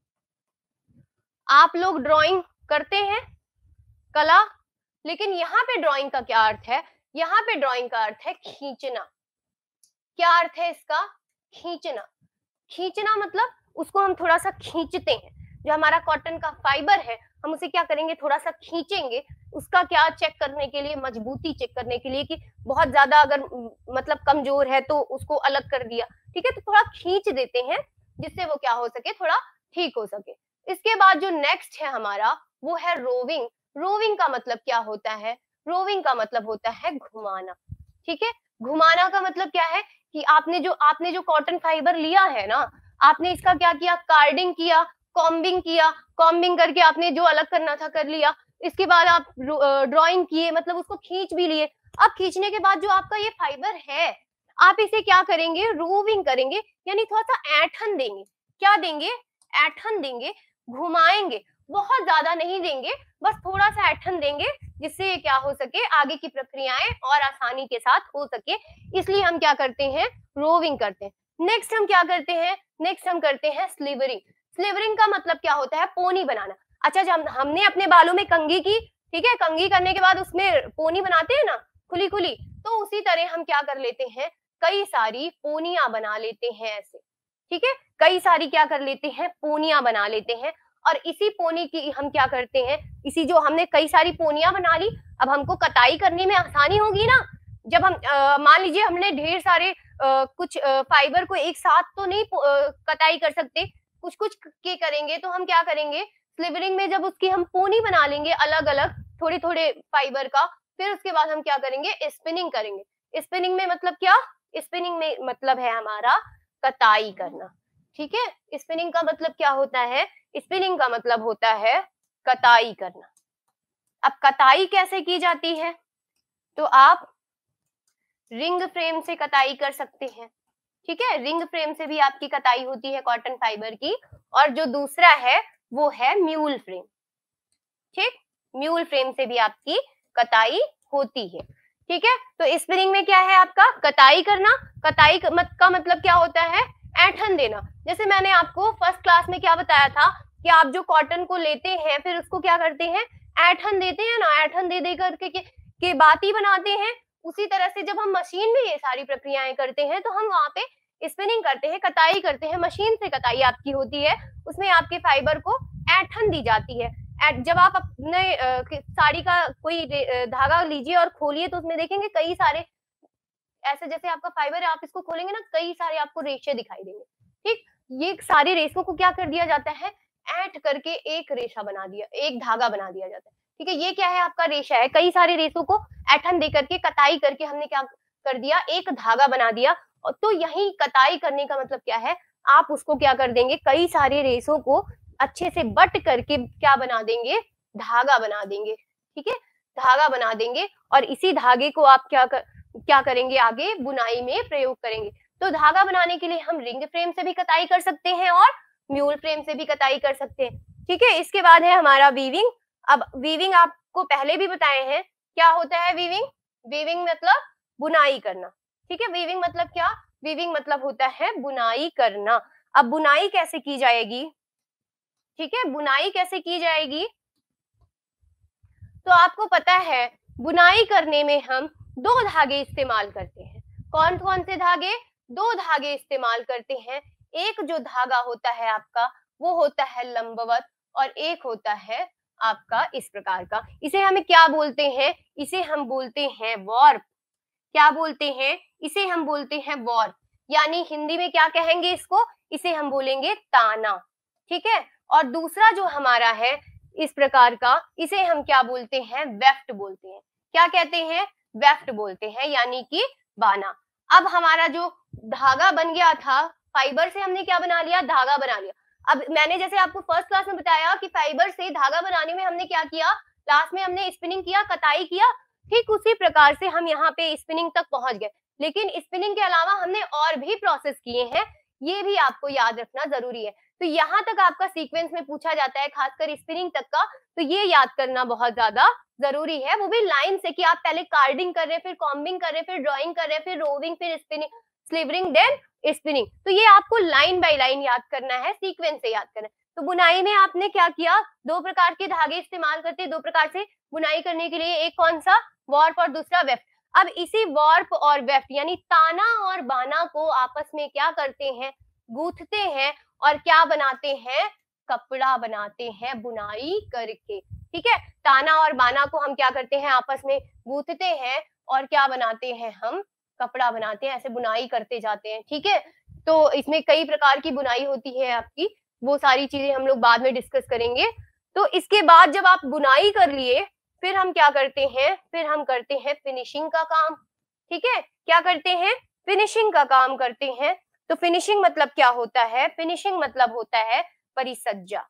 Speaker 1: आप लोग ड्राइंग करते हैं, कला, लेकिन यहाँ पे ड्राइंग का क्या अर्थ है, यहाँ पे ड्राइंग का अर्थ है खींचना। क्या अर्थ है इसका, खींचना। खींचना मतलब उसको हम थोड़ा सा खींचते हैं, जो हमारा कॉटन का फाइबर है हम उसे क्या करेंगे, थोड़ा सा खींचेंगे। उसका क्या, चेक करने के लिए, मजबूती चेक करने के लिए कि बहुत ज्यादा अगर मतलब कमजोर है तो उसको अलग कर दिया, ठीक है। तो थोड़ा खींच देते हैं जिससे वो क्या हो सके, थोड़ा ठीक हो सके। इसके बाद जो नेक्स्ट है हमारा वो है रोविंग। रोविंग का मतलब क्या होता है, रोविंग का मतलब होता है घुमाना, ठीक है। घुमाना का मतलब क्या है कि आपने जो आपने जो कॉटन फाइबर लिया है ना, आपने इसका क्या किया, कार्डिंग किया, कॉम्बिंग किया, कॉम्बिंग करके आपने जो अलग करना था कर लिया। इसके बाद आप ड्राइंग किए, मतलब उसको खींच भी लिए। अब खींचने के बाद जो आपका ये फाइबर है, आप इसे क्या करेंगे, रोविंग करेंगे, यानी थोड़ा सा ऐठन देंगे। क्या देंगे, ऐठन देंगे, घुमाएंगे, बहुत ज्यादा नहीं देंगे, बस थोड़ा सा ऐठन देंगे, जिससे क्या हो सके, आगे की प्रक्रियाएं और आसानी के साथ हो सके। इसलिए हम क्या करते हैं, रोविंग करते हैं। नेक्स्ट हम क्या करते हैं, नेक्स्ट हम करते हैं स्लीवरिंग। स्लीवरिंग का मतलब क्या होता है, पोनी बनाना। अच्छा, जब हमने अपने बालों में कंघी की, ठीक है, कंघी करने के बाद उसमें पोनी बनाते हैं ना, खुली खुली, तो उसी तरह हम क्या कर लेते हैं, कई सारी पोनियां बना लेते हैं ऐसे, ठीक है। कई सारी क्या कर लेते हैं, पोनियां बना लेते हैं। और इसी पोनी की हम क्या करते हैं, इसी जो हमने कई सारी पोनियां बना ली, अब हमको कटाई करने में आसानी होगी ना। जब हम मान लीजिए हमने ढेर सारे आ, कुछ आ, फाइबर को एक साथ तो नहीं आ, कटाई कर सकते, कुछ कुछ के करेंगे, तो हम क्या करेंगे, स्लीवरिंग में जब उसकी हम पोनी बना लेंगे अलग अलग थोड़े थोड़े फाइबर का, फिर उसके बाद हम क्या करेंगे, स्पिनिंग करेंगे। स्पिनिंग में मतलब क्या, स्पिनिंग में मतलब है हमारा कताई करना, ठीक है। स्पिनिंग का मतलब क्या होता है, स्पिनिंग का मतलब होता है कताई करना। अब कताई कैसे की जाती है, तो आप रिंग फ्रेम से कताई कर सकते हैं, ठीक है। रिंग फ्रेम से भी आपकी कताई होती है कॉटन फाइबर की। और जो दूसरा है वो है म्यूल फ्रेम, ठीक, म्यूल फ्रेम से भी आपकी कताई होती है, ठीक है। तो स्पिनिंग में क्या है आपका, कताई करना। कताई का मतलब क्या होता है, ऐठन देना। जैसे मैंने आपको फर्स्ट क्लास में क्या बताया था कि आप जो कॉटन को लेते हैं फिर उसको क्या करते हैं, ऐठन देते हैं ना, ऐठन दे दे करके के, के बाती बनाते हैं। उसी तरह से जब हम मशीन में ये सारी प्रक्रियाएं करते हैं तो हम वहां पे स्पिनिंग करते हैं, कताई करते हैं। मशीन से कताई आपकी होती है, उसमें आपके फाइबर को ऐठन दी जाती है। जब आप अपने साड़ी का कोई धागा लीजिए और खोलिए तो उसमें देखेंगे कई सारे ऐसे, जैसे आपका फाइबर है, आप इसको खोलेंगे ना, कई सारे आपको रेशे दिखाई देंगे, ठीक। ये सारे रेशों को क्या कर दिया जाता है, ऐंठ करके एक रेशा बना दिया, एक धागा बना दिया जाता है, ठीक है। ये क्या है, आपका रेशा है। कई सारे रेशों को ऐठन दे करके, कताई करके हमने क्या कर दिया, एक धागा बना दिया। तो यही कताई करने का मतलब क्या है, आप उसको क्या कर देंगे, कई सारे रेशों को अच्छे से बट करके क्या बना देंगे, धागा बना देंगे, ठीक है, धागा बना देंगे। और इसी धागे को आप क्या कर, क्या करेंगे, आगे बुनाई में प्रयोग करेंगे। तो धागा बनाने के लिए हम रिंग फ्रेम से भी कताई कर सकते हैं और म्यूल फ्रेम से भी कताई कर सकते हैं, ठीक है। इसके बाद है हमारा वीविंग। अब वीविंग आपको पहले भी बताए हैं, क्या होता है वीविंग, वीविंग मतलब बुनाई करना, ठीक है। वीविंग मतलब क्या, वीविंग मतलब होता है बुनाई करना। अब बुनाई कैसे की जाएगी, ठीक है, बुनाई कैसे की जाएगी, तो आपको पता है बुनाई करने में हम दो धागे इस्तेमाल करते हैं। कौन कौन से धागे? दो धागे इस्तेमाल करते हैं। एक जो धागा होता है आपका वो होता है लंबवत और एक होता है आपका इस प्रकार का। इसे हमें क्या बोलते हैं? इसे हम बोलते हैं वॉर्प। क्या बोलते हैं? इसे हम बोलते हैं वॉर्प, यानी हिंदी में क्या कहेंगे इसको? इसे हम बोलेंगे ताना। ठीक है। और दूसरा जो हमारा है इस प्रकार का, इसे हम क्या बोलते हैं? वेफ्ट बोलते हैं। क्या कहते हैं? वेफ्ट बोलते हैं, यानी कि बाना। अब हमारा जो धागा बन गया था, फाइबर से हमने क्या बना लिया? धागा बना लिया। अब मैंने जैसे आपको फर्स्ट क्लास में बताया कि फाइबर से धागा बनाने में हमने क्या किया? लास्ट में हमने स्पिनिंग किया, कताई किया। ठीक उसी प्रकार से हम यहाँ पे स्पिनिंग तक पहुंच गए, लेकिन स्पिनिंग के अलावा हमने और भी प्रोसेस किए हैं, ये भी आपको याद रखना जरूरी है। तो यहाँ तक आपका सीक्वेंस में पूछा जाता है, खासकर स्पिनिंग तक का, तो ये याद करना बहुत ज्यादा जरूरी है, वो भी लाइन से, कि आप पहले कार्डिंग कर रहे हैं, फिर कॉम्बिंग कर रहे हैं, फिर ड्राइंग कर रहे हैं, फिर रोविंग, फिर स्पिनिंग, स्लीवरिंग, देन स्पिनिंग। तो ये आपको लाइन बाय लाइन याद करना है, सीक्वेंस से याद करना है। तो बुनाई में आपने क्या किया? दो प्रकार के धागे इस्तेमाल करते हैं दो प्रकार से बुनाई करने के लिए, एक कौन सा? वॉर्प और दूसरा वेफ्ट। अब इसी वॉर्प और वेफ्ट यानी ताना और बाना को आपस में क्या करते हैं? गूंथते हैं और क्या बनाते हैं? कपड़ा बनाते हैं बुनाई करके। ठीक है। ताना और बाना को हम क्या करते हैं? आपस में गूंथते हैं और क्या बनाते हैं? हम कपड़ा बनाते हैं, ऐसे बुनाई करते जाते हैं। ठीक है। तो इसमें कई प्रकार की बुनाई होती है आपकी, वो सारी चीजें हम लोग बाद में डिस्कस करेंगे। तो इसके बाद जब आप बुनाई कर लिए, फिर हम क्या करते हैं? फिर हम करते हैं फिनिशिंग का काम। ठीक है। क्या करते हैं? फिनिशिंग का काम करते हैं। तो फिनिशिंग मतलब क्या होता है? फिनिशिंग मतलब होता है परिसज्जा।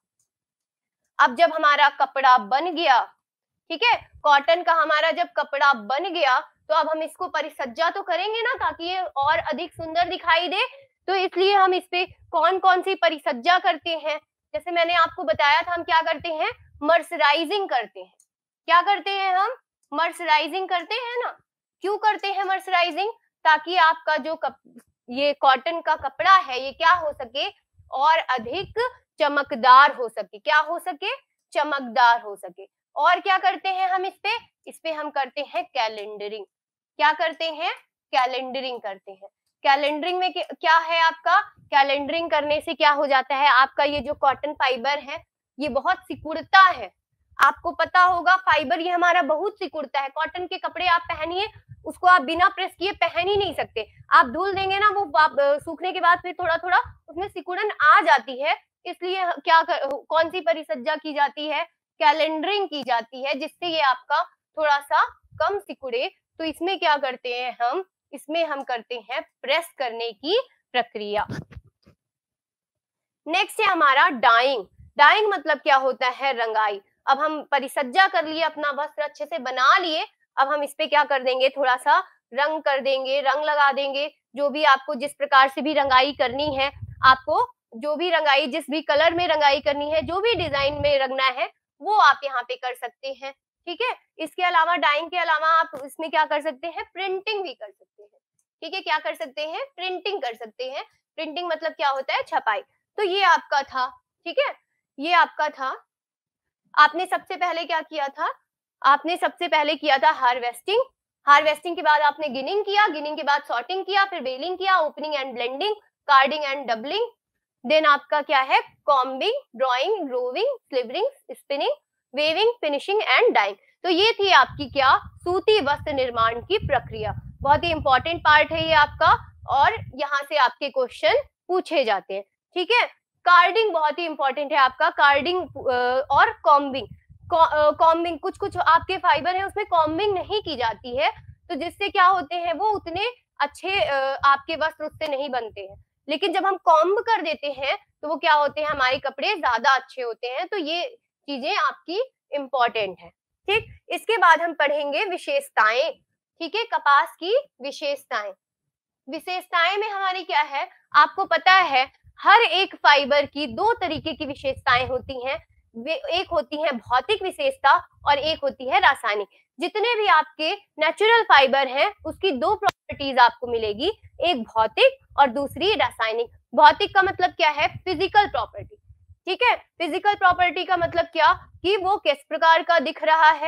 Speaker 1: अब जब हमारा कपड़ा बन गया, ठीक है, कॉटन का हमारा जब कपड़ा बन गया, तो अब हम इसको परिसज्जा तो करेंगे ना, ताकि ये और अधिक सुंदर दिखाई दे। तो इसलिए हम इस पे कौन कौन सी परिसज्जा करते हैं? जैसे मैंने आपको बताया था, हम क्या करते हैं? मर्सराइजिंग करते हैं। क्या करते हैं हम? मर्सराइजिंग करते हैं ना। क्यों करते हैं मर्सराइजिंग? ताकि आपका जो कप, ये कॉटन का कपड़ा है, ये क्या हो सके? और अधिक चमकदार हो सके। क्या हो सके? चमकदार हो सके। और क्या करते हैं हम इस पे? इस पे हम करते हैं कैलेंडरिंग। क्या करते हैं? कैलेंडरिंग करते हैं। कैलेंडरिंग में क्या है आपका? कैलेंडरिंग करने से क्या हो जाता है? आपका ये जो कॉटन फाइबर है ये बहुत सिकुड़ता है। आपको पता होगा फाइबर ये हमारा बहुत सिकुड़ता है। कॉटन के कपड़े आप पहनिए, उसको आप बिना प्रेस किए पहन ही नहीं सकते। आप धुल देंगे ना, वो सूखने के बाद फिर थोड़ा थोड़ा उसमें सिकुड़न आ जाती है। इसलिए क्या कर, कौन सी परिसज्जा की जाती है? कैलेंडरिंग की जाती है, जिससे ये आपका थोड़ा सा कम सिकुड़े। तो इसमें क्या करते हैं हम? इसमें हम करते हैं प्रेस करने की प्रक्रिया। नेक्स्ट है हमारा डाइंग। डाइंग मतलब क्या होता है? रंगाई। अब हम परिसज्जा कर लिए, अपना वस्त्र अच्छे से बना लिए, अब हम इस पे क्या कर देंगे? थोड़ा सा रंग कर देंगे, रंग लगा देंगे। जो भी आपको जिस प्रकार से भी रंगाई करनी है, आपको जो भी रंगाई, जिस भी कलर में रंगाई करनी है, जो भी डिजाइन में रंगना है, वो आप यहाँ पे कर सकते हैं। ठीक है। इसके अलावा डाइंग के अलावा आप इसमें क्या कर सकते हैं? प्रिंटिंग भी कर सकते हैं। ठीक है। क्या कर सकते हैं? प्रिंटिंग कर सकते हैं। प्रिंटिंग मतलब क्या होता है? छपाई। तो ये आपका था। ठीक है। ये आपका था। आपने सबसे पहले क्या किया था? आपने सबसे पहले किया था हार्वेस्टिंग। हार्वेस्टिंग के बाद आपने गिनिंग किया, गिनिंग के बाद सॉर्टिंग किया, फिर बेलिंग किया, opening and blending, carding and doubling, then आपका क्या है? Combing, drawing, roving, slivering, spinning, weaving, finishing and dyeing. तो ये थी आपकी क्या? सूती वस्त्र निर्माण की प्रक्रिया। बहुत ही इंपॉर्टेंट पार्ट है ये आपका, और यहाँ से आपके क्वेश्चन पूछे जाते हैं। ठीक है। कार्डिंग बहुत ही इंपॉर्टेंट है आपका। कार्डिंग और कॉम्बिंग। कॉम्बिंग, कुछ कुछ आपके फाइबर है उसमें कॉम्बिंग नहीं की जाती है, तो जिससे क्या होते हैं? वो उतने अच्छे आपके वस्त्र उससे नहीं बनते हैं। लेकिन जब हम कॉम्ब कर देते हैं तो वो क्या होते हैं? हमारे कपड़े ज्यादा अच्छे होते हैं। तो ये चीजें आपकी इंपॉर्टेंट है। ठीक। इसके बाद हम पढ़ेंगे विशेषताएं। ठीक है। कपास की विशेषताएं। विशेषताएं में हमारी क्या है? आपको पता है हर एक फाइबर की दो तरीके की विशेषताएं होती हैं। एक होती है भौतिक विशेषता और एक होती है रासायनिक। जितने भी आपके नेचुरल फाइबर हैं उसकी दो प्रॉपर्टीज आपको मिलेगी, एक भौतिक और दूसरी रासायनिक। भौतिक का मतलब क्या है? Physical property. ठीक है। फिजिकल प्रॉपर्टी का मतलब क्या? कि वो किस प्रकार का दिख रहा है।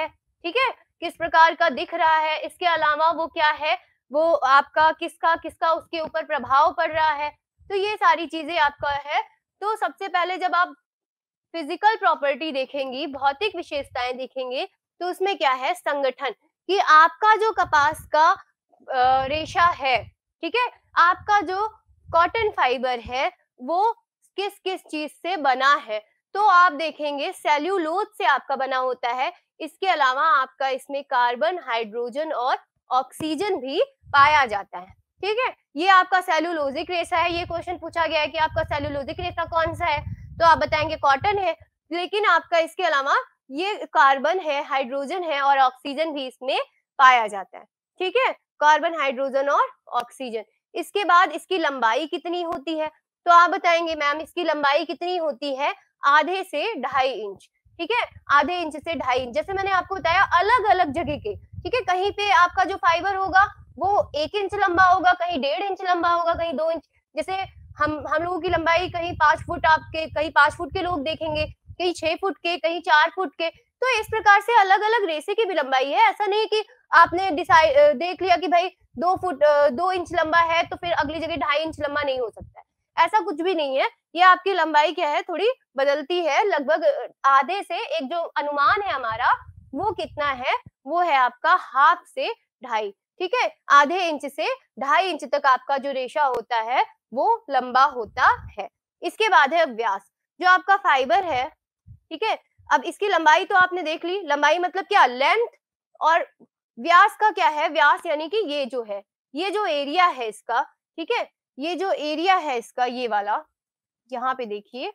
Speaker 1: ठीक है, किस प्रकार का दिख रहा है, इसके अलावा वो क्या है, वो आपका किसका किसका उसके ऊपर प्रभाव पड़ रहा है, तो ये सारी चीजें आपका है। तो सबसे पहले जब आप फिजिकल प्रॉपर्टी देखेंगी, भौतिक विशेषताएं देखेंगे, तो उसमें क्या है, संगठन, कि आपका जो कपास का अ, रेशा है, ठीक है, आपका जो कॉटन फाइबर है वो किस किस चीज से बना है, तो आप देखेंगे सेल्यूलोज से आपका बना होता है। इसके अलावा आपका इसमें कार्बन, हाइड्रोजन और ऑक्सीजन भी पाया जाता है, ठीक है। ये आपका सेल्यूलोजिक रेशा है। ये क्वेश्चन पूछा गया है कि आपका सेल्यूलोजिक रेशा कौन सा है, तो आप बताएंगे कॉटन है, लेकिन आपका इसके अलावा ये कार्बन है, हाइड्रोजन है और ऑक्सीजन भी इसमें पाया जाता है, ठीक है, कार्बन, हाइड्रोजन और ऑक्सीजन। इसके बाद इसकी लंबाई कितनी होती है, तो आप बताएंगे मैम इसकी लंबाई कितनी होती है, आधे से ढाई इंच, ठीक है, आधे इंच से ढाई इंच। जैसे मैंने आपको बताया अलग अलग जगह के, ठीक है, कहीं पे आपका जो फाइबर होगा वो एक इंच लंबा होगा, कहीं डेढ़ इंच लंबा होगा, कहीं दो इंच। जैसे हम हम लोगों की लंबाई कहीं पांच फुट, आपके कहीं पांच फुट के लोग देखेंगे, कहीं छह फुट के, कहीं चार फुट के, तो इस प्रकार से अलग अलग रेशे की भी लंबाई है। ऐसा नहीं कि आपने डिसाइड देख लिया कि भाई दो फुट दो इंच लंबा है तो फिर अगली जगह ढाई इंच लंबा नहीं हो सकता है, ऐसा कुछ भी नहीं है। ये आपकी लंबाई क्या है, थोड़ी बदलती है, लगभग आधे से, एक जो अनुमान है हमारा वो कितना है, वो है आपका हाफ से ढाई, ठीक है, आधे इंच से ढाई इंच तक आपका जो रेशा होता है वो लंबा होता है। इसके बाद है व्यास, जो आपका फाइबर है, ठीक है, अब इसकी लंबाई तो आपने देख ली, लंबाई मतलब क्या, लेंथ, और व्यास का क्या है, व्यास यानी कि ये जो है, ये जो एरिया है इसका, ठीक है, ये जो एरिया है इसका, ये वाला, यहाँ पे देखिए,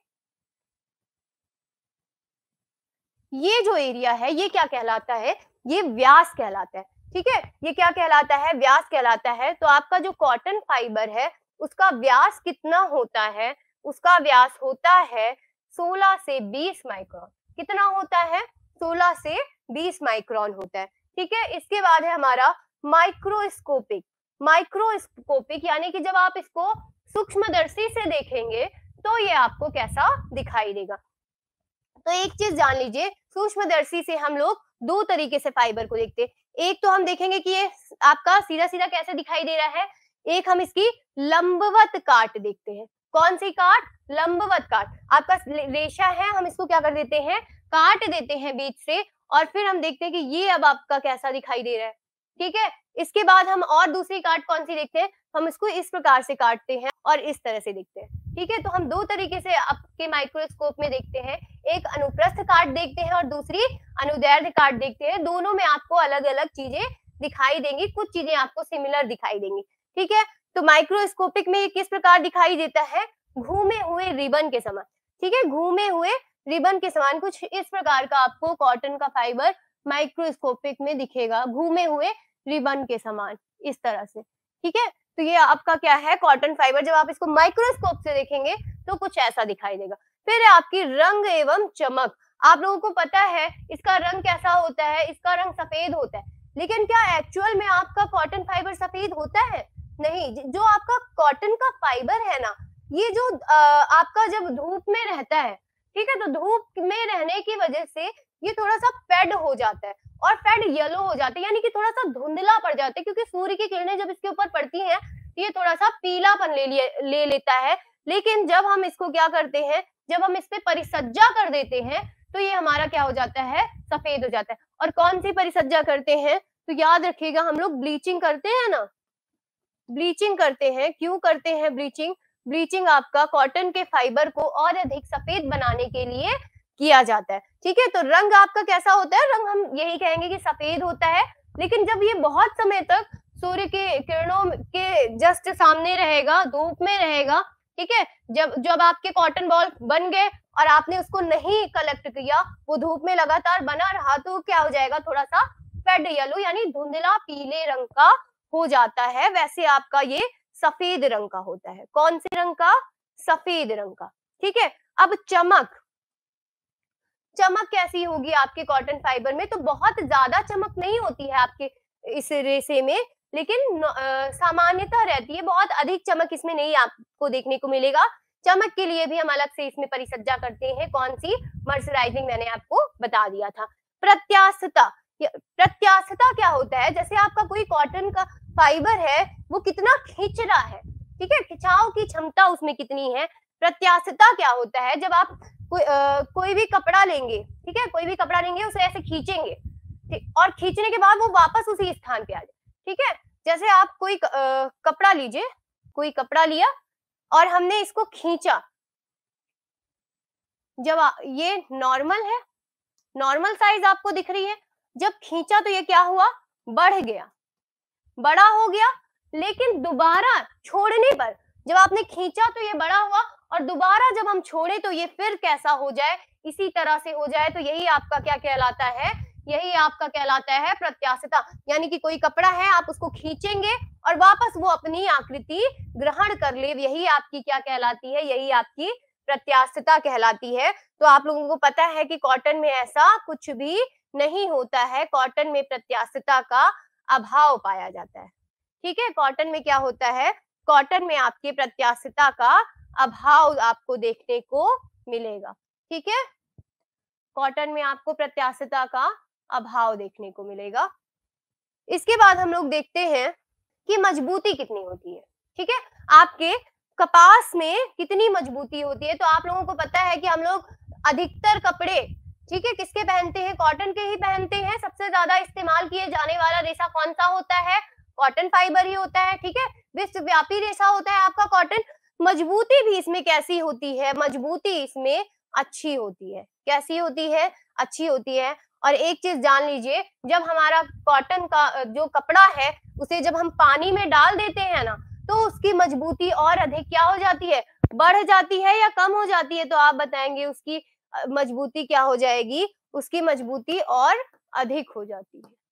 Speaker 1: ये जो एरिया है ये क्या कहलाता है, ये व्यास कहलाता है, ठीक है, ये क्या कहलाता है, व्यास कहलाता है। तो आपका जो कॉटन फाइबर है उसका व्यास कितना होता है, उसका व्यास होता है सोलह से बीस माइक्रोन। कितना होता है, सोलह से बीस माइक्रोन होता है, ठीक है। इसके बाद है हमारा माइक्रोस्कोपिक। माइक्रोस्कोपिक यानी कि जब आप इसको सूक्ष्मदर्शी से देखेंगे तो ये आपको कैसा दिखाई देगा। तो एक चीज जान लीजिए, सूक्ष्मदर्शी से हम लोग दो तरीके से फाइबर को देखते हैं। एक तो हम देखेंगे कि ये आपका सीधा सीधा कैसे दिखाई दे रहा है, एक हम इसकी लंबवत काट देखते हैं। कौन सी काट, लंबवत काट। आपका रेशा है, हम इसको क्या कर देते हैं, काट देते हैं बीच से, और फिर हम देखते हैं कि ये अब आपका कैसा दिखाई दे रहा है, ठीक है। इसके बाद हम और दूसरी काट कौन सी देखते हैं, हम इसको इस प्रकार से काटते हैं और इस तरह से देखते हैं, ठीक है। तो हम दो तरीके से आपके माइक्रोस्कोप में देखते हैं, एक अनुप्रस्थ काट देखते हैं और दूसरी अनुदैर्ध्य काट देखते हैं। दोनों में आपको अलग अलग चीजें दिखाई देंगी, कुछ चीजें आपको सिमिलर दिखाई देंगी, ठीक है। तो माइक्रोस्कोपिक में किस प्रकार दिखाई देता है, घूमे हुए रिबन के समान, ठीक है, घूमे हुए रिबन के समान कुछ इस प्रकार का आपको कॉटन का फाइबर माइक्रोस्कोपिक में दिखेगा, घूमे हुए रिबन के समान, इस तरह से, ठीक है। तो ये आपका क्या है, कॉटन फाइबर। जब आप इसको माइक्रोस्कोप से देखेंगे तो कुछ ऐसा दिखाई देगा। फिर है आपकी रंग एवं चमक। आप लोगों को पता है इसका रंग कैसा होता है, इसका रंग सफेद होता है, लेकिन क्या एक्चुअल में आपका कॉटन फाइबर सफेद होता है, नहीं। जो आपका कॉटन का फाइबर है ना, ये जो आ, आपका जब धूप में रहता है, ठीक है, तो धूप में रहने की वजह से ये थोड़ा सा फेड हो जाता है और फेड येलो हो जाता है, यानी कि थोड़ा सा धुंधला पड़ जाता है, क्योंकि सूर्य की किरणें जब इसके ऊपर पड़ती हैं तो ये थोड़ा सा पीलापन ले लिए ले लेता है। लेकिन जब हम इसको क्या करते हैं, जब हम इस पे परिसज्जा कर देते हैं तो ये हमारा क्या हो जाता है, सफेद हो जाता है। और कौन सी परिसज्जा करते हैं, तो याद रखिएगा हम लोग ब्लीचिंग करते हैं ना, ब्लीचिंग करते हैं। क्यों करते हैं ब्लीचिंग, ब्लीचिंग आपका कॉटन के फाइबर को और अधिक सफेद बनाने के लिए किया जाता है, ठीक है। तो रंग आपका कैसा होता है, रंग हम यही कहेंगे कि सफेद होता है। लेकिन जब ये बहुत समय तक सूर्य के किरणों के जस्ट सामने रहेगा, धूप में रहेगा, ठीक है, जब जब आपके कॉटन बॉल बन गए और आपने उसको नहीं कलेक्ट किया, वो धूप में लगातार बना रहा, तो क्या हो जाएगा, थोड़ा सा फेड येलो यानी धुंधला पीले रंग का हो जाता है। वैसे आपका ये सफेद रंग का होता है। कौन से रंग का, सफेद रंग का, ठीक है। अब चमक, चमक कैसी होगी आपके कॉटन फाइबर में, तो बहुत ज्यादा चमक नहीं होती है आपके इस रेशे में, लेकिन सामान्यतः रहती है, बहुत अधिक चमक इसमें नहीं आपको देखने को मिलेगा। चमक के लिए भी हम अलग से इसमें परिसज्जा करते हैं, कौन सी, मर्सराइजिंग, मैंने आपको बता दिया था। प्रत्यास्थता, प्रत्यास्थता क्या होता है, जैसे आपका कोई कॉटन का फाइबर है वो कितना खींच रहा है, ठीक है, खिंचाव की क्षमता उसमें कितनी है। प्रत्यास्थता क्या होता है, जब आप कोई आ, कोई भी कपड़ा लेंगे, ठीक है, कोई भी कपड़ा लेंगे उसे ऐसे खींचेंगे, ठीक, और खींचने के बाद वो वापस उसी स्थान पे आ जाए, ठीक है। जैसे आप कोई आ, कपड़ा लीजिए, कोई कपड़ा लिया और हमने इसको खींचा, जब आ, ये नॉर्मल है, नॉर्मल साइज आपको दिख रही है, जब खींचा तो ये क्या हुआ, बढ़ गया, बड़ा हो गया, लेकिन दोबारा छोड़ने पर जब आपने खींचा तो ये बड़ा हुआ और दोबारा जब हम छोड़े तो ये फिर कैसा हो जाए, इसी तरह से हो जाए, तो यही आपका क्या कहलाता है, यही आपका कहलाता है प्रत्यास्थता। यानी कि कोई कपड़ा है, आप उसको खींचेंगे और वापस वो अपनी आकृति ग्रहण कर ले, यही आपकी क्या कहलाती है, यही आपकी प्रत्यास्थता कहलाती है। तो आप लोगों को पता है कि कॉटन में ऐसा कुछ भी नहीं होता है, कॉटन में प्रत्यास्थता का अभाव पाया जाता है, ठीक है। कॉटन में क्या होता है, कॉटन में आपके प्रत्यास्थता का अभाव आपको देखने को मिलेगा, ठीक है, कॉटन में आपको प्रत्यास्थता का अभाव देखने को मिलेगा। इसके बाद हम लोग देखते हैं कि मजबूती कितनी होती है, ठीक है, आपके कपास में कितनी मजबूती होती है। तो आप लोगों को पता है कि हम लोग अधिकतर कपड़े, ठीक है, किसके पहनते हैं, कॉटन के ही पहनते हैं। सबसे ज्यादा इस्तेमाल किए जाने वाला रेशा कौन सा होता है, कॉटन फाइबर ही होता है, ठीक है, विश्वव्यापी रेशा होता है आपका कॉटन। मजबूती भी इसमें कैसी होती है, मजबूती इसमें अच्छी होती है, कैसी होती है, अच्छी होती है। और एक चीज जान लीजिए, जब हमारा कॉटन का जो कपड़ा है उसे जब हम पानी में डाल देते हैं ना, तो उसकी मजबूती और अधिक क्या हो जाती है, बढ़ जाती है या कम हो जाती है। तो आप बताएंगे उसकी मजबूती क्या हो जाएगी, उसकी मजबूती और अधिक हो जाती है।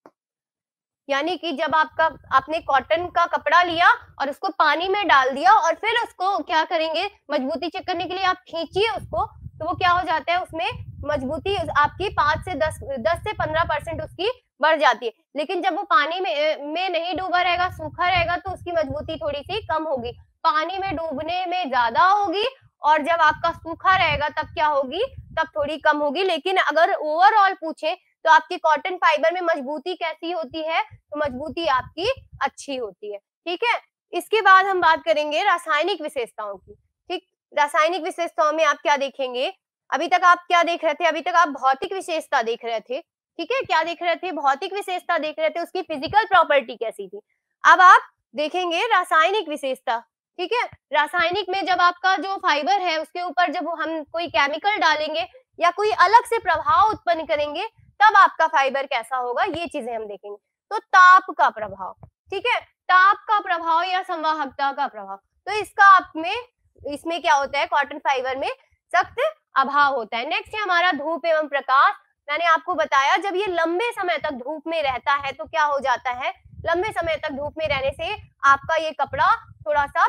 Speaker 1: यानी कि जब आपका आपने कॉटन का कपड़ा लिया और उसको पानी में डाल दिया और फिर उसको क्या करेंगे, मजबूती चेक करने के लिए आप खींचिए उसको, तो वो क्या हो जाता है, उसमें मजबूती आपकी पांच से दस दस से पंद्रह परसेंट उसकी बढ़ जाती है। लेकिन जब वो पानी में में नहीं डूबा रहेगा, सूखा रहेगा, तो उसकी मजबूती थोड़ी सी कम होगी। पानी में डूबने में ज्यादा होगी और जब आपका सूखा रहेगा तब क्या होगी, तब थोड़ी कम होगी। लेकिन अगर ओवरऑल पूछे तो आपकी कॉटन फाइबर में मजबूती कैसी होती है, तो मजबूती आपकी अच्छी होती है, ठीक है। इसके बाद हम बात करेंगे रासायनिक विशेषताओं की, ठीक। रासायनिक विशेषताओं में आप क्या देखेंगे, अभी तक आप क्या देख रहे थे, अभी तक आप भौतिक विशेषता देख रहे थे, ठीक है, क्या देख रहे थे, भौतिक विशेषता देख रहे थे, उसकी फिजिकल प्रॉपर्टी कैसी थी। अब आप देखेंगे रासायनिक विशेषता, ठीक है। रासायनिक में जब आपका जो फाइबर है उसके ऊपर जब हम कोई केमिकल डालेंगे या कोई अलग से प्रभाव उत्पन्न करेंगे, तब आपका फाइबर कैसा होगा, ये चीजें हम देखेंगे। तो ताप का प्रभाव, ठीक है, ताप का प्रभाव या संवाहकता का प्रभाव, तो इसका आप में इसमें क्या होता है, कॉटन फाइबर में सख्त अभाव होता है। नेक्स्ट है हमारा धूप एवं प्रकाश। मैंने आपको बताया जब ये लंबे समय तक धूप में रहता है तो क्या हो जाता है, लंबे समय तक धूप में रहने से आपका ये कपड़ा थोड़ा सा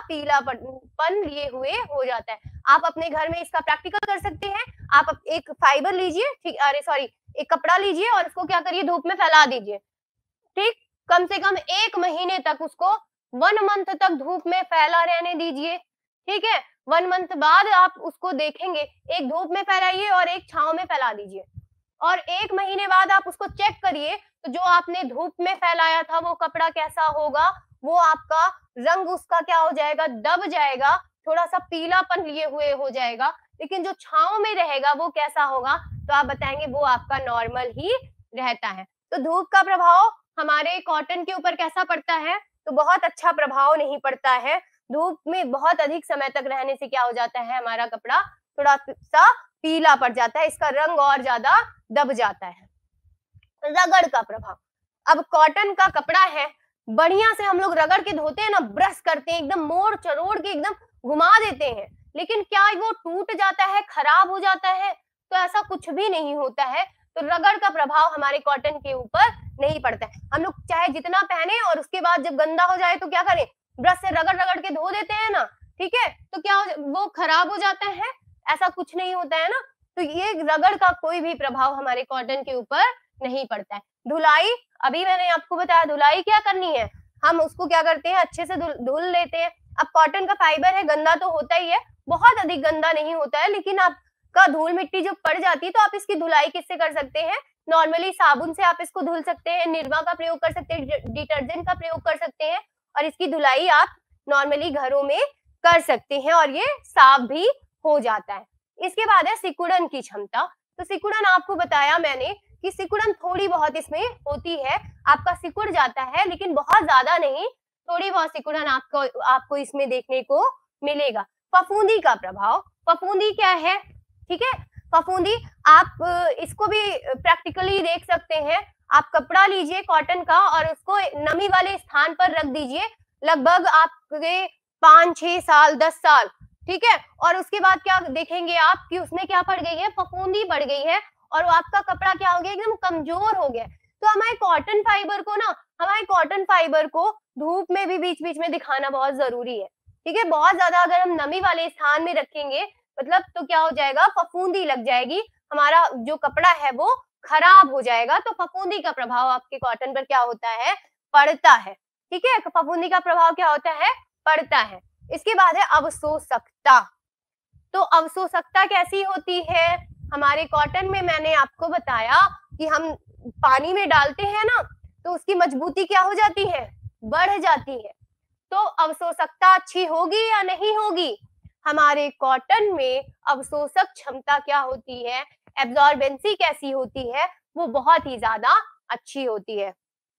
Speaker 1: पीलापन लिए हुए हो जाता है। आप अपने घर में इसका प्रैक्टिकल कर सकते हैं। आप एक फाइबर लीजिए, ठीक, अरे सॉरी एक कपड़ा लीजिए और उसको क्या करिए, धूप में फैला दीजिए, ठीक, कम से कम एक महीने तक उसको, वन मंथ तक धूप में फैला रहने दीजिए, ठीक है। वन मंथ बाद आप उसको देखेंगे, एक धूप में फैलाइए और एक छांव में फैला दीजिए, और एक महीने बाद आप उसको चेक करिए, तो जो आपने धूप में फैलाया था वो कपड़ा कैसा होगा, वो आपका रंग उसका क्या हो जाएगा, दब जाएगा, थोड़ा सा पीलापन लिए हुए हो जाएगा। लेकिन जो छांव में रहेगा वो कैसा होगा, तो आप बताएंगे वो आपका नॉर्मल ही रहता है। तो धूप का प्रभाव हमारे कॉटन के ऊपर कैसा पड़ता है, तो बहुत अच्छा प्रभाव नहीं पड़ता है। धूप में बहुत अधिक समय तक रहने से क्या हो जाता है, हमारा कपड़ा थोड़ा सा पीला पड़ जाता है, इसका रंग और ज्यादा दब जाता है। रगड़ का प्रभाव, अब कॉटन का कपड़ा है, बढ़िया से हम लोग रगड़ के धोते हैं ना, ब्रश करते हैं, एकदम मोड़ चरोड़ के एकदम घुमा देते हैं, लेकिन क्या वो टूट जाता है, खराब हो जाता है, तो ऐसा कुछ भी नहीं होता है। तो रगड़ का प्रभाव हमारे कॉटन के ऊपर नहीं पड़ता है। हम लोग चाहे जितना पहने और उसके बाद जब गंदा हो जाए तो क्या करें, ब्रश से रगड़ रगड़ के धो देते हैं ना, ठीक है, तो क्या वो खराब हो जाता है, ऐसा कुछ नहीं होता है ना। तो ये रगड़ का कोई भी प्रभाव हमारे कॉटन के ऊपर नहीं पड़ता है। धुलाई, अभी मैंने आपको बताया धुलाई क्या करनी है, हम उसको क्या करते हैं, अच्छे से धुल लेते हैं। अब कॉटन का फाइबर है, गंदा तो होता ही है, बहुत अधिक गंदा नहीं होता है, लेकिन आपका धूल मिट्टी जो पड़ जाती है तो आप इसकी धुलाई किससे कर सकते हैं, नॉर्मली साबुन से आप इसको धुल सकते हैं, निरमा का प्रयोग कर सकते हैं, डिटर्जेंट का प्रयोग कर सकते हैं और इसकी धुलाई आप नॉर्मली घरों में कर सकते हैं और ये साफ भी हो जाता है। इसके बाद है सिकुड़न की क्षमता। तो सिकुड़न आपको बताया मैंने कि सिकुड़न थोड़ी बहुत इसमें होती है, आपका सिकुड़ जाता है लेकिन बहुत ज्यादा नहीं, थोड़ी बहुत सिकुड़न आपको आपको इसमें देखने को मिलेगा। फफूंदी का प्रभाव, फफूंदी क्या है, ठीक है, फफूंदी आप इसको भी प्रैक्टिकली देख सकते हैं। आप कपड़ा लीजिए कॉटन का और उसको नमी वाले स्थान पर रख दीजिए, लगभग आपके पांच छह साल दस साल, ठीक है, और उसके बाद क्या देखेंगे आप कि उसमें क्या पड़ गई है, फफूंदी पड़ गई है और आपका कपड़ा क्या हो गया, एकदम कमजोर हो गया। तो हमारे कॉटन फाइबर को ना हमारे कॉटन फाइबर को धूप में भी बीच बीच में दिखाना बहुत जरूरी है, ठीक है। बहुत ज्यादा अगर हम नमी वाले स्थान में रखेंगे मतलब तो क्या हो जाएगा, फफूंदी लग जाएगी, हमारा जो कपड़ा है वो खराब हो जाएगा। तो फफूंदी का प्रभाव आपके कॉटन पर क्या होता है, पड़ता है, ठीक है। फफूंदी का प्रभाव क्या होता है, पड़ता है। इसके बाद है अवशोषकता। तो अवशोषकता कैसी होती है, हमारे कॉटन में मैंने आपको बताया कि हम पानी में डालते हैं ना तो उसकी मजबूती क्या हो जाती है, बढ़ जाती है। तो अवशोषकता अच्छी होगी या नहीं होगी, हमारे कॉटन में अवशोषक क्षमता क्या होती है, एब्जॉर्बेंसी कैसी होती है, वो बहुत ही ज्यादा अच्छी होती है।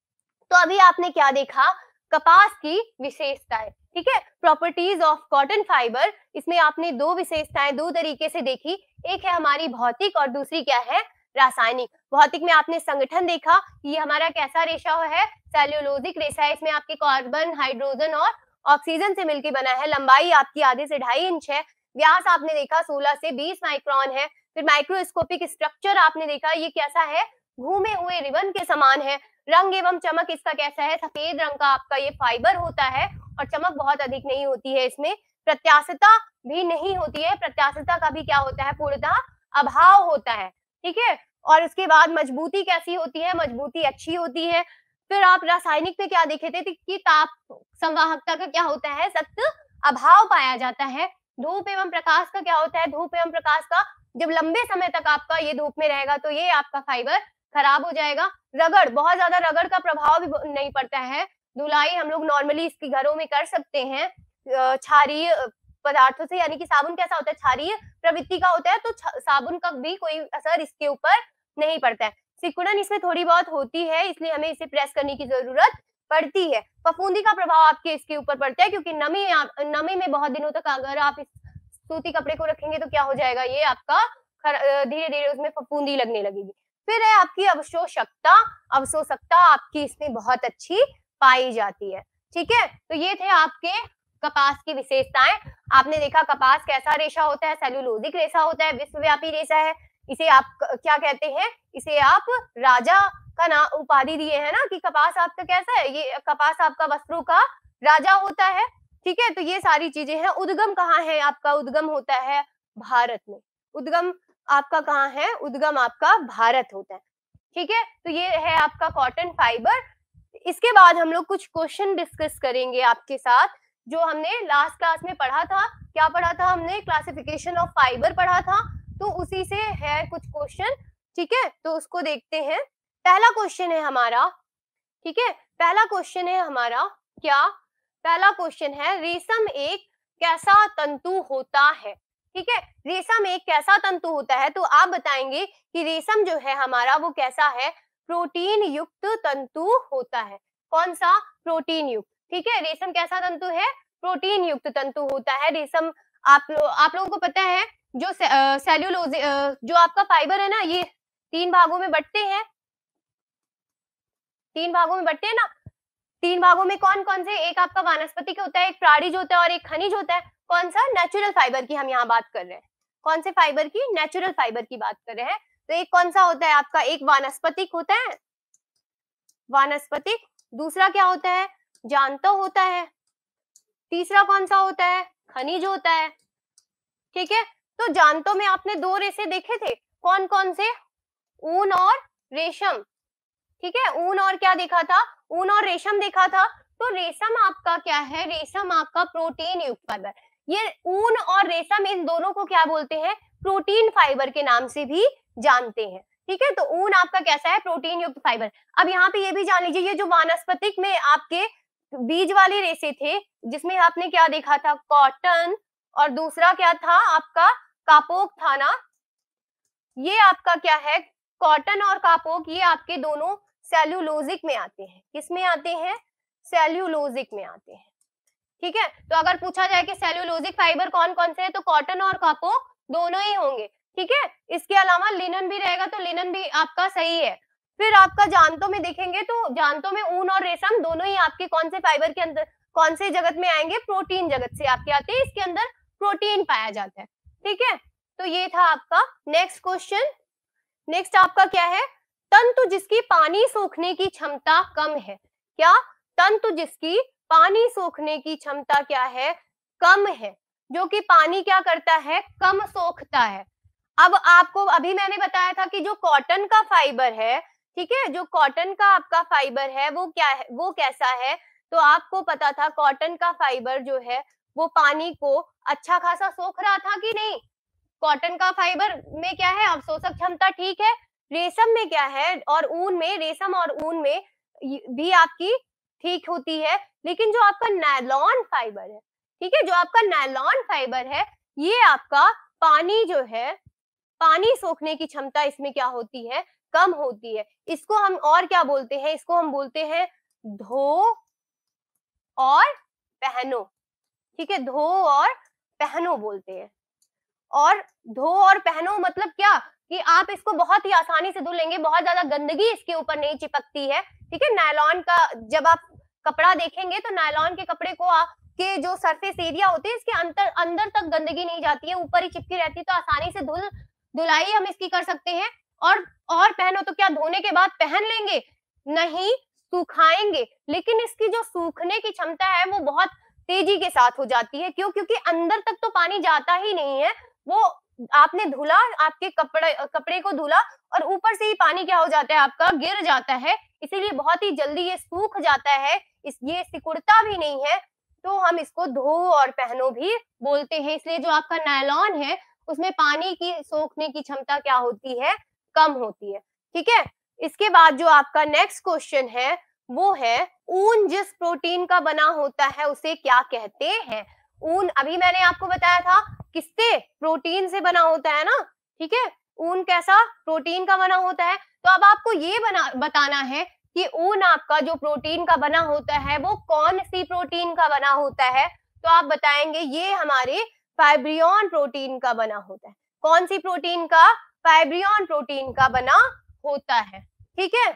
Speaker 1: तो अभी आपने क्या देखा, कपास की विशेषताएं, ठीक है, प्रॉपर्टीज ऑफ कॉटन फाइबर। इसमें आपने दो विशेषताएं दो तरीके से देखी, एक है हमारी भौतिक और दूसरी क्या है, रासायनिक। भौतिक में आपने संगठन देखा, ये हमारा कैसा रेशा है, सेल्यूलोजिक रेशा है, इसमें आपके कार्बन हाइड्रोजन और ऑक्सीजन से मिलकर बना है। लंबाई आपकी आधे से ढाई इंच है। व्यास आपने देखा सोलह से बीस माइक्रोन है। फिर माइक्रोस्कोपिक स्ट्रक्चर आपने देखा, ये कैसा है, घूमे हुए रिबन के समान है। रंग एवं चमक इसका कैसा है, सफेद रंग का आपका ये फाइबर होता है और चमक बहुत अधिक नहीं होती है इसमें। प्रत्याशता भी नहीं होती है, प्रत्याशता का भी क्या होता है, पूर्णतः अभाव होता है, ठीक है। और उसके बाद मजबूती कैसी होती है, मजबूती अच्छी होती है। फिर आप रासायनिक पे क्या देखे थे कि ताप संवाहकता का क्या होता है, सख्त अभाव पाया जाता है। धूप एवं प्रकाश का क्या होता है, धूप एवं प्रकाश का जब लंबे समय तक आपका ये धूप में रहेगा तो ये आपका फाइबर खराब हो जाएगा। रगड़, बहुत ज्यादा रगड़ का प्रभाव भी नहीं पड़ता है। धुलाई हम लोग नॉर्मली इसके घरों में कर सकते हैं क्षारीय पदार्थों से, यानी कि साबुन कैसा होता है, क्षारीय प्रवृत्ति का होता है, तो साबुन का भी कोई असर इसके ऊपर नहीं पड़ता है। सिकुड़न इसमें थोड़ी बहुत होती है, इसलिए हमें इसे प्रेस करने की जरूरत पड़ती है। फफूंदी का प्रभाव आपके इसके ऊपर पड़ता है, क्योंकि नमी नमी में बहुत दिनों तक अगर आप इस सूती कपड़े को रखेंगे तो क्या हो जाएगा, ये आपका धीरे धीरे उसमें फफूंदी लगने लगेगी। फिर है आपकी अवशोषकता। अवशोषकता आपकी इसमें बहुत अच्छी पाई जाती है, ठीक है। तो ये थे आपके कपास की विशेषताएं। आपने देखा कपास कैसा रेशा होता है, सेल्यूलोजिक रेशा होता है, विश्वव्यापी रेशा है। इसे आप क्या कहते हैं, इसे आप राजा का नाम उपाधि दिए हैं ना कि कपास आपका कैसा है, ये कपास आपका वस्त्रों का राजा होता है, ठीक है। तो ये सारी चीजें हैं। उद्गम कहाँ है आपका, उद्गम होता है भारत में। उद्गम आपका कहाँ है, उद्गम आपका भारत होता है, ठीक है। तो ये है आपका कॉटन फाइबर। इसके बाद हम लोग कुछ क्वेश्चन डिस्कस करेंगे आपके साथ, जो हमने लास्ट क्लास में पढ़ा था। क्या पढ़ा था हमने, क्लासिफिकेशन ऑफ फाइबर पढ़ा था, तो उसी से है कुछ क्वेश्चन, ठीक है। तो उसको देखते हैं। पहला क्वेश्चन है हमारा, ठीक है, पहला क्वेश्चन है हमारा क्या, पहला क्वेश्चन है रेशम एक कैसा तंतु होता है, ठीक है। रेशम एक कैसा तंतु होता है, तो आप बताएंगे कि रेशम जो है हमारा वो कैसा है, प्रोटीन युक्त तंतु होता है। कौन सा, प्रोटीन युक्त, ठीक है। रेशम कैसा तंतु है, प्रोटीन युक्त तंतु होता है रेशम। आप लो, आप लोगों को पता है जो सेल्यूलोज जो आपका फाइबर है ना, ये तीन भागों में बंटते हैं, तीन भागों में बंटते हैं ना। तीन भागों में कौन कौन से, एक आपका वानस्पतिक होता है, एक प्राणिज होता है और एक खनिज होता है। कौन सा, नेचुरल फाइबर की हम यहाँ बात कर रहे हैं। कौन से फाइबर की, नेचुरल फाइबर की बात कर रहे हैं। तो एक कौन सा होता है आपका, एक वानस्पतिक होता है, वानस्पतिक। दूसरा क्या होता है, जांतव होता है। तीसरा कौन सा होता है, खनिज होता है, ठीक है। तो जांतव में आपने दो रेशे देखे थे, कौन कौन से, ऊन और रेशम, ठीक है। ऊन और क्या देखा था, ऊन और रेशम देखा था। तो रेशम आपका क्या है, रेशम आपका प्रोटीन युक्त फाइबर। ये ऊन और रेशम इन दोनों को क्या बोलते हैं, प्रोटीन फाइबर के नाम से भी जानते हैं, ठीक है, तो ऊन आपका कैसा है, प्रोटीन युक्त फाइबर। अब यहाँ पे ये भी जान लीजिए, ये जो वानस्पतिक में आपके बीज वाले रेशे थे, जिसमें आपने क्या देखा था, कॉटन, और दूसरा क्या था आपका, कापोक था ना, ये आपका क्या है, कॉटन और कापोक, ये आपके दोनों सेल्यूलोजिक में आते हैं। किस में आते हैं, सेल्यूलोजिक में आते हैं। ठीक है, तो अगर पूछा जाए कि सेल्यूलोजिक फाइबर कौन कौन से हैं, तो कॉटन और कापोक दोनों ही होंगे। ठीक है, इसके अलावा लिनन भी रहेगा, तो लिनन भी आपका सही है। फिर आपका जानतों में देखेंगे तो जानतों में ऊन और रेशम दोनों ही आपके कौन से फाइबर के अंदर, कौन से जगत में आएंगे, प्रोटीन जगत से आपके आते हैं, इसके अंदर प्रोटीन पाया जाता है। ठीक है, तो ये था आपका नेक्स्ट क्वेश्चन। नेक्स्ट आपका क्या है, तंतु जिसकी पानी सोखने की क्षमता कम है। क्या, तंतु जिसकी पानी सोखने की क्षमता क्या है, कम है, जो कि पानी क्या करता है, कम सोखता है। अब आपको अभी मैंने बताया था कि जो कॉटन का फाइबर है, ठीक है, जो कॉटन का आपका फाइबर है वो क्या है, वो कैसा है, तो आपको पता था कॉटन का फाइबर जो है वो पानी को अच्छा खासा सोख रहा था कि नहीं। कॉटन का फाइबर में क्या है, अवशोषक क्षमता ठीक है। रेशम में क्या है, और ऊन में, रेशम और ऊन में भी आपकी ठीक होती है। लेकिन जो आपका नायलॉन फाइबर है, ठीक है, जो आपका नायलॉन फाइबर है, ये आपका पानी जो है, पानी सोखने की क्षमता इसमें क्या होती है, कम होती है। इसको हम और क्या बोलते हैं, इसको हम बोलते हैं धो और पहनो। ठीक है, धो और पहनो बोलते हैं। और धो और पहनो मतलब क्या, कि आप इसको बहुत ही आसानी से धुल लेंगे, बहुत ज्यादा गंदगी इसके ऊपर नहीं चिपकती है। ठीक है, नायलॉन का जब आप कपड़ा देखेंगे तो नायलॉन के कपड़े को के जो सरफेस एरिया होते हैं, इसके अंदर अंदर तक गंदगी नहीं जाती है, ऊपर ही चिपकी रहती है, तो आसानी से धुल धुलाई हम इसकी कर सकते हैं। और और पहनो तो क्या धोने के बाद पहन लेंगे, नहीं, सुखाएंगे। लेकिन इसकी जो सूखने की क्षमता है वो बहुत तेजी के साथ हो जाती है। क्यों, क्योंकि अंदर तक तो पानी जाता ही नहीं है, वो आपने धुला, आपके कपड़े कपड़े को धुला और ऊपर से ही पानी क्या हो जाता है, आपका गिर जाता है, इसीलिए बहुत ही जल्दी ये सूख जाता है, इस ये सिकुड़ता भी नहीं है, तो हम इसको धो और पहनो भी बोलते हैं। इसलिए जो आपका नायलॉन है उसमें पानी की सोखने की क्षमता क्या होती है, कम होती है। ठीक है, इसके बाद जो आपका नेक्स्ट क्वेश्चन है वो है ऊन जिस प्रोटीन का बना होता है उसे क्या कहते हैं। ऊन अभी मैंने आपको बताया था किससे, प्रोटीन से बना होता है ना। ठीक है, ऊन कैसा, प्रोटीन का बना होता है। तो अब आपको ये बना बताना है कि ऊन आपका जो प्रोटीन का बना होता है वो कौन सी प्रोटीन का बना होता है। तो आप बताएंगे ये हमारे फाइब्रियन प्रोटीन का बना होता है। कौन सी प्रोटीन का, फाइब्रियन प्रोटीन का बना होता है। ठीक है,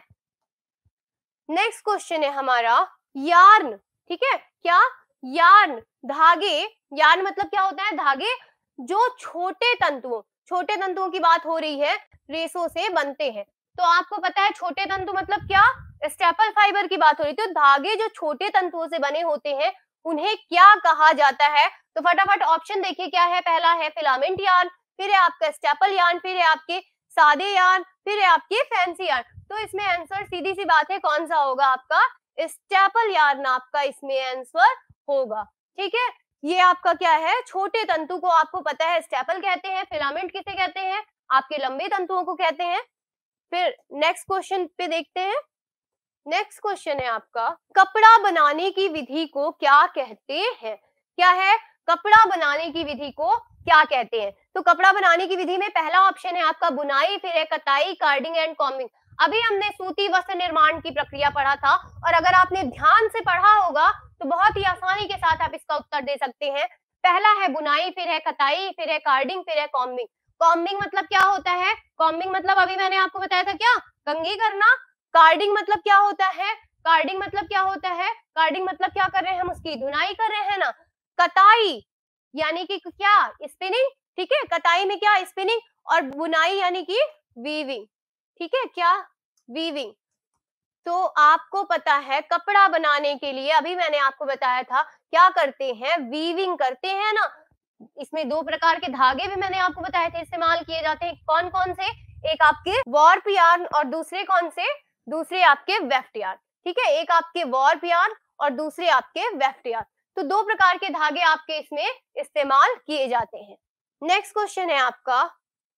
Speaker 1: नेक्स्ट क्वेश्चन है हमारा यार्न। ठीक है, क्या, यार्न, धागे। यार्न मतलब क्या होता है, धागे जो छोटे तंतुओं, छोटे तंतुओं की बात हो रही है, रेशों से बनते हैं। तो आपको पता है छोटे तंतु मतलब क्या, स्टेपल फाइबर की बात हो रही थी। तो धागे जो छोटे तंतुओं से बने होते हैं उन्हें क्या कहा जाता है। तो फटाफट ऑप्शन देखिए क्या है, पहला है फिलामेंट यार्न, फिर है आपका स्टेपल यार्न, फिर है आपके सादे यार्न, फिर है आपके फैंसी यार्न। तो इसमें आंसर सीधी सी बात है कौन सा होगा, आपका स्टेपल यार्न आपका इसमें आंसर होगा। ठीक है, ये आपका क्या है, छोटे तंतु को आपको पता है स्टेपल कहते हैं, फिलामेंट किसे कहते हैं, आपके लंबे तंतुओं को कहते हैं। फिर नेक्स्ट क्वेश्चन पे देखते हैं। नेक्स्ट क्वेश्चन है आपका कपड़ा बनाने की विधि को क्या कहते हैं। क्या है, कपड़ा बनाने की विधि को क्या कहते हैं। तो कपड़ा बनाने की विधि में पहला ऑप्शन है आपका बुनाई, फिर है कताई, कार्डिंग एंड कॉम्बिंग। अभी हमने सूती वस्त्र निर्माण की प्रक्रिया पढ़ा था, और अगर आपने ध्यान से पढ़ा होगा तो बहुत ही आसानी के साथ आप इसका उत्तर दे सकते हैं। पहला है बुनाई, फिर है कताई, फिर है कार्डिंग, फिर है कॉम्बिंग। कॉम्बिंग मतलब क्या होता है, कॉम्बिंग मतलब अभी मैंने आपको बताया था क्या, कंघी करना। कार्डिंग मतलब क्या होता है, कार्डिंग मतलब क्या होता है, कार्डिंग मतलब क्या कर रहे हैं हम, उसकी धुनाई कर रहे हैं ना। कताई यानी कि क्या, स्पिनिंग। ठीक है, कताई में क्या, स्पिनिंग, और बुनाई यानी कि वीविंग। ठीक है, क्या, वीविंग। तो आपको पता है कपड़ा बनाने के लिए अभी मैंने आपको बताया था क्या करते हैं, वीविंग करते हैं ना। इसमें दो प्रकार के धागे भी मैंने आपको बताए थे इस्तेमाल किए जाते हैं, कौन कौन से, एक आपके वार्प यार्न और दूसरे कौन से, दूसरे आपके वेफ्ट यार्न। ठीक है, एक आपके वार्प यार्न और दूसरे आपके वेफ्ट यार्न। तो दो प्रकार के धागे आपके इसमें इस्तेमाल किए जाते हैं। नेक्स्ट क्वेश्चन है आपका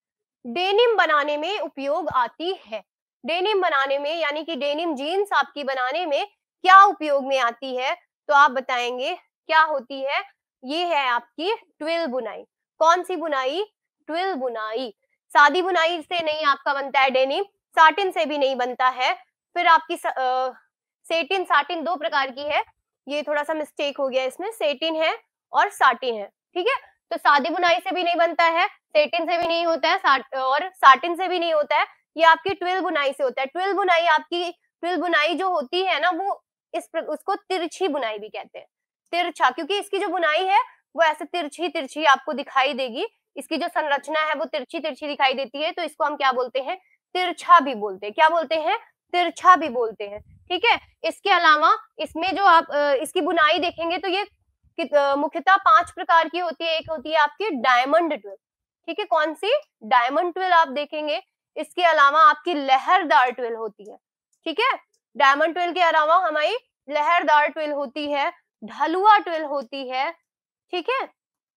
Speaker 1: डेनिम बनाने में उपयोग आती है। डेनिम बनाने में यानी कि डेनिम जीन्स आपकी बनाने में क्या उपयोग में आती है, तो आप बताएंगे क्या होती है। ये है आपकी ट्विल बुनाई। कौन सी बुनाई? ट्विल बुनाई। सादी बुनाई से नहीं आपका बनता है डेनिम, साटिन से भी नहीं बनता है। फिर आपकी सेटिन साटिन दो प्रकार की है, ये थोड़ा सा मिस्टेक हो गया इसमें, सेटिन है और साटिन है, ठीक है। तो सादी बुनाई से भी नहीं बनता है, सेटिन से भी नहीं होता है, साट, और साटिन से भी नहीं होता है, ये आपकी ट्विल बुनाई से होता है। ट्विल बुनाई आपकी ट्विल बुनाई जो होती है ना, वो इस उसको तिरछी बुनाई भी कहते हैं। तिरछा, क्योंकि इसकी जो बुनाई है वो ऐसे तिरछी तिरछी आपको दिखाई देगी, इसकी जो संरचना है वो तिरछी तिरछी दिखाई देती है, तो इसको हम क्या बोलते हैं? तिरछा भी बोलते हैं। क्या बोलते हैं? तिरछा भी बोलते हैं, ठीक है। इसके अलावा इसमें जो आप इसकी बुनाई देखेंगे तो ये मुख्यतः पांच प्रकार की होती है। एक होती है आपकी डायमंड ट्विल, ठीक है। कौन सी? डायमंड ट्विल आप देखेंगे। इसके अलावा आपकी लहरदार ट्विल होती है, ठीक है। डायमंड ट्विल के अलावा हमारी लहरदार ट्विल होती है, ढलुआ ट्विल होती है, ठीक है।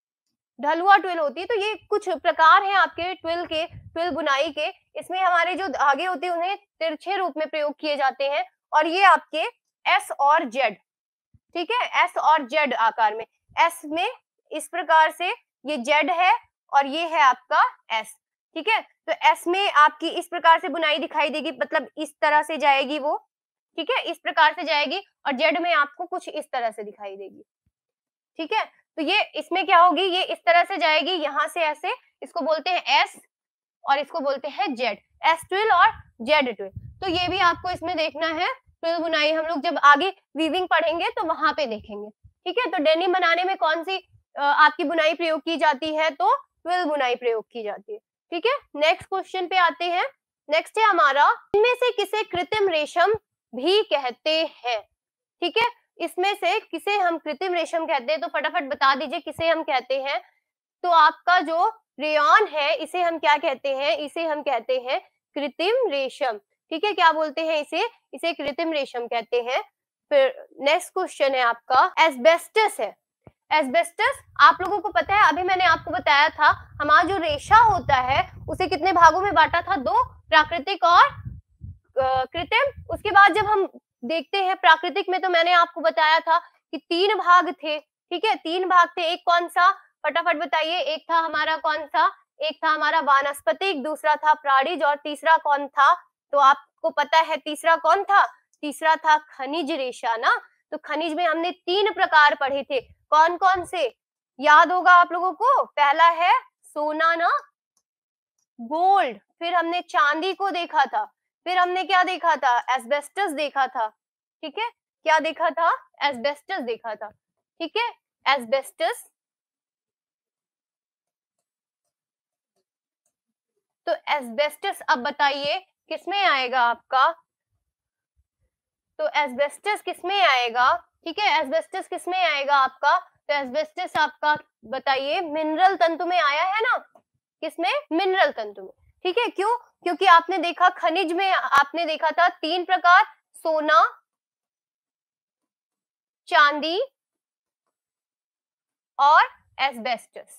Speaker 1: ढलुआ ट्विल होती है। तो ये कुछ प्रकार हैं आपके ट्विल के, ट्विल बुनाई के। इसमें हमारे जो धागे होते हैं उन्हें तिरछे रूप में प्रयोग किए जाते हैं, और ये आपके एस और जेड, ठीक है, एस और जेड आकार में। एस में इस प्रकार से ये जेड है और ये है आपका एस, ठीक है। तो एस में आपकी इस प्रकार से बुनाई दिखाई देगी, मतलब इस तरह से जाएगी वो, ठीक है, इस प्रकार से जाएगी, और जेड में आपको कुछ इस तरह से दिखाई देगी, ठीक है। तो ये इसमें क्या होगी? ये इस तरह से जाएगी, यहां से ऐसे, इसको बोलते हैं एस और इसको बोलते हैं जेड, एस ट्विल और जेड ट्विल। तो ये भी आपको इसमें देखना है। ट्विल बुनाई हम लोग जब आगे वीविंग पढ़ेंगे तो वहां पे देखेंगे, ठीक है। तो डेनिम बनाने में कौन सी आपकी बुनाई प्रयोग की जाती है? तो ट्विल बुनाई प्रयोग की जाती है, ठीक है। नेक्स्ट क्वेश्चन पे आते हैं। नेक्स्ट है हमारा, इनमें से किसे कृत्रिम रेशम भी कहते हैं, ठीक है। इसमें से किसे हम कृत्रिम रेशम कहते हैं, तो फटाफट बता दीजिए किसे हम कहते हैं। तो आपका जो रेयॉन है इसे हम क्या कहते हैं? इसे हम कहते हैं कृत्रिम रेशम, ठीक है। क्या बोलते हैं इसे? इसे कृत्रिम रेशम कहते हैं। फिर नेक्स्ट क्वेश्चन है आपका, एस्बेस्टस है। एस्बेस्टस आप लोगों को पता है, अभी मैंने आपको बताया था, हमारा जो रेशा होता है उसे कितने भागों में बांटा था? दो, प्राकृतिक और कृत्रिम। उसके बाद जब हम देखते हैं प्राकृतिक में, तो मैंने आपको बताया था कि तीन भाग थे, ठीक है, तीन भाग थे। एक कौन सा? फटाफट बताइए। एक था हमारा कौन सा? एक था हमारा वानस्पतिक, दूसरा था प्राणिज, और तीसरा कौन था? तो आपको पता है तीसरा कौन था? तीसरा था खनिज रेशा ना। तो खनिज में हमने तीन प्रकार पढ़े थे, कौन कौन से? याद होगा आप लोगों को। पहला है सोना ना, गोल्ड, फिर हमने चांदी को देखा था, फिर हमने क्या देखा था? एस्बेस्टस देखा था, ठीक है। क्या देखा था? एस्बेस्टस देखा था, ठीक है, एस्बेस्टस। तो एस्बेस्टस अब बताइए किसमें आएगा आपका? तो एस्बेस्टस किसमें आएगा? ठीक है, एस्बेस्टस किसमें आएगा आपका? तो एस्बेस्टस आपका बताइए मिनरल तंतु में आया है ना। किसमें? मिनरल तंतु में, ठीक है। क्यों? क्योंकि आपने देखा खनिज में, आपने देखा था तीन प्रकार, सोना, चांदी और एस्बेस्टस।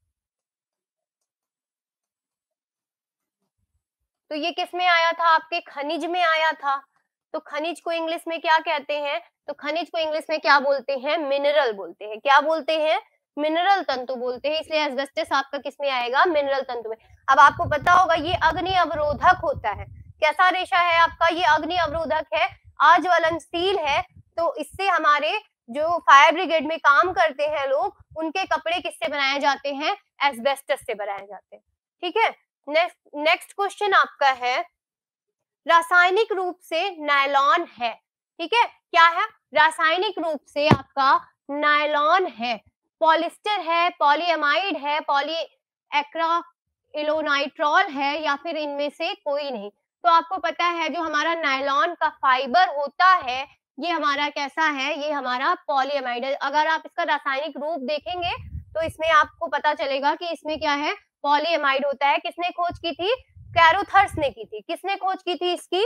Speaker 1: तो ये किस में आया था? आपके खनिज में आया था। तो खनिज को इंग्लिश में क्या कहते हैं? तो खनिज को इंग्लिश में क्या बोलते हैं? मिनरल बोलते हैं। क्या बोलते हैं? मिनरल तंतु बोलते हैं। इसलिए एस्बेस्टस आपका किस में आएगा? मिनरल तंतु में। अब आपको पता होगा ये अग्नि अवरोधक होता है। कैसा रेशा है आपका? ये अग्नि अवरोधक है, आज्वलनशील है। तो इससे हमारे जो फायर ब्रिगेड में काम करते हैं लोग, उनके कपड़े किससे बनाए जाते हैं? एस्बेस्टस से बनाए जाते हैं, ठीक है। नेक्स्ट नेक्स्ट क्वेश्चन आपका है, रासायनिक रूप से नायलॉन है, ठीक है। क्या है? रासायनिक रूप से आपका नायलॉन है, पॉलिस्टर है, पॉलीएमाइड है, पॉली एक्राइलोनाइट्रॉल है, या फिर इनमें से कोई नहीं। तो आपको पता है जो हमारा नायलॉन का फाइबर होता है ये हमारा कैसा है? ये हमारा पॉलीएमाइड है। अगर आप इसका रासायनिक रूप देखेंगे तो इसमें आपको पता चलेगा कि इसमें क्या है? पॉलीएमाइड होता है। किसने खोज की थी? कैरोथर्स ने की थी। किसने खोज की थी इसकी?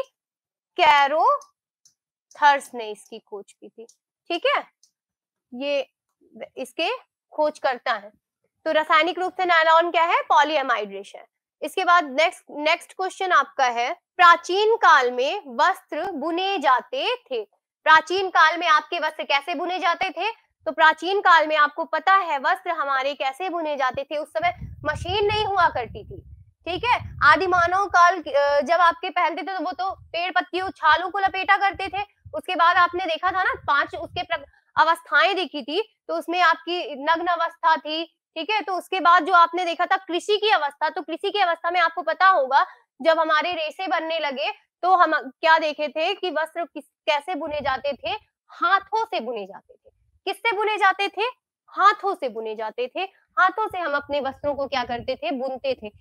Speaker 1: कैरोथर्स ने इसकी खोज की थी, ठीक है। ये इसके खोज करता है। तो रासायनिक रूप से नायलॉन क्या है? पॉलीएमाइड रेशा है। इसके बाद नेक्स्ट नेक्स्ट क्वेश्चन आपका है, प्राचीन काल में वस्त्र बुने जाते थे। प्राचीन काल में आपके वस्त्र कैसे बुने जाते थे? तो प्राचीन काल में आपको पता है वस्त्र हमारे कैसे बुने जाते थे। उस समय मशीन नहीं हुआ करती थी, ठीक है। आदि मानव काल जब आपके पहनते थे तो वो तो पेड़ पत्तियों छालों को लपेटा करते थे। उसके बाद आपने देखा था ना पांच उसके अवस्थाएं देखी थी, तो उसमें आपकी नग्न अवस्था थी, ठीक है। तो उसके बाद जो आपने देखा था कृषि की अवस्था, तो कृषि की अवस्था में आपको पता होगा जब हमारे रेशे बनने लगे तो हम क्या देखे थे कि वस्त्र किस कैसे बुने जाते थे? हाथों से बुने जाते थे। किससे बुने जाते थे? हाथों से बुने जाते थे। हाथों से हम अपने वस्त्रों को क्या करते थे? बुनते थे।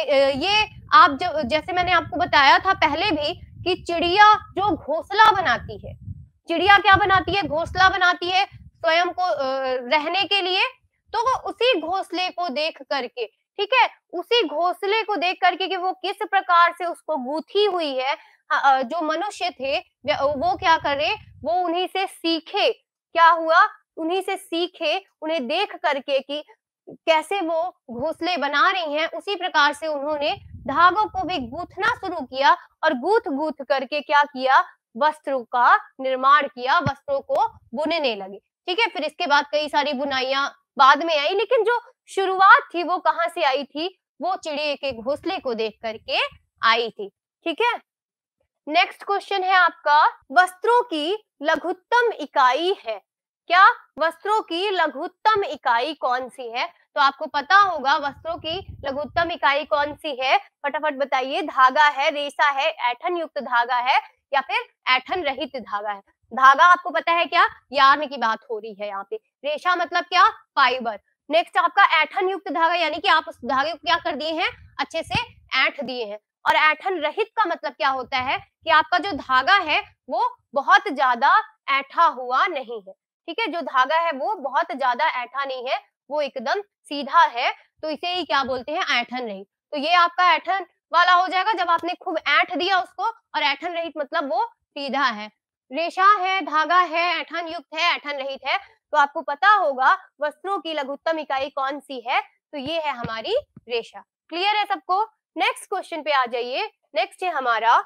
Speaker 1: ये आप जब जैसे मैंने आपको बताया था पहले भी कि चिड़िया जो घोंसला बनाती है, चिड़िया क्या बनाती है? घोंसला बनाती है स्वयं को रहने के लिए। तो वो उसी घोंसले को देख करके, ठीक है, उसी घोंसले को देख करके कि वो किस प्रकार से उसको गूंथी हुई है, जो मनुष्य थे वो क्या करे, वो उन्हीं से सीखे। क्या हुआ? उन्हीं से सीखे, उन्हें देख करके कि कैसे वो घोंसले बना रही हैं, उसी प्रकार से उन्होंने धागों को भी गूंथना शुरू किया और गूंथ गूंथ करके क्या किया? वस्त्रों का निर्माण किया, वस्त्रों को बुनने लगे, ठीक है। फिर इसके बाद कई सारी बुनाइयां बाद में आई, लेकिन जो शुरुआत थी वो कहां से आई थी? वो चिड़िया के घोंसले को देख करके आई थी, ठीक है। नेक्स्ट क्वेश्चन है आपका, वस्त्रों की लघुत्तम इकाई है क्या? वस्त्रों की लघुत्तम इकाई कौन सी है? तो आपको पता होगा वस्त्रों की लघुत्तम इकाई कौन सी है, फटाफट बताइए। धागा है, रेशा है, ऐठन युक्त धागा है या फिर ऐठन रहित धागा है। धागा आपको पता है क्या? यार्न की बात हो रही है यहाँ पे। रेशा मतलब क्या? फाइबर। नेक्स्ट आपका ऐठन युक्त धागा, यानी कि आप उस धागे को क्या कर दिए हैं? अच्छे से ऐंठ दिए हैं। और ऐठन रहित का मतलब क्या होता है कि आपका जो धागा है वो बहुत ज्यादा ऐंठा हुआ नहीं है, ठीक है। जो धागा है वो बहुत ज्यादा ऐंठा नहीं है, वो एकदम सीधा है, तो इसे ही क्या बोलते हैं? ऐंठन रहित। तो ये आपका ऐंठन वाला हो जाएगा जब आपने खूब ऐंठ दिया उसको, और ऐंठन रहित मतलब वो सीधा है। रेशा है, धागा है, ऐठन युक्त है, ऐठन रहित है। तो आपको पता होगा वस्त्रों की लघुत्तम इकाई कौन सी है, तो ये है हमारी रेशा। क्लियर है सबको? नेक्स्ट क्वेश्चन पे आ जाइए। नेक्स्ट है हमारा,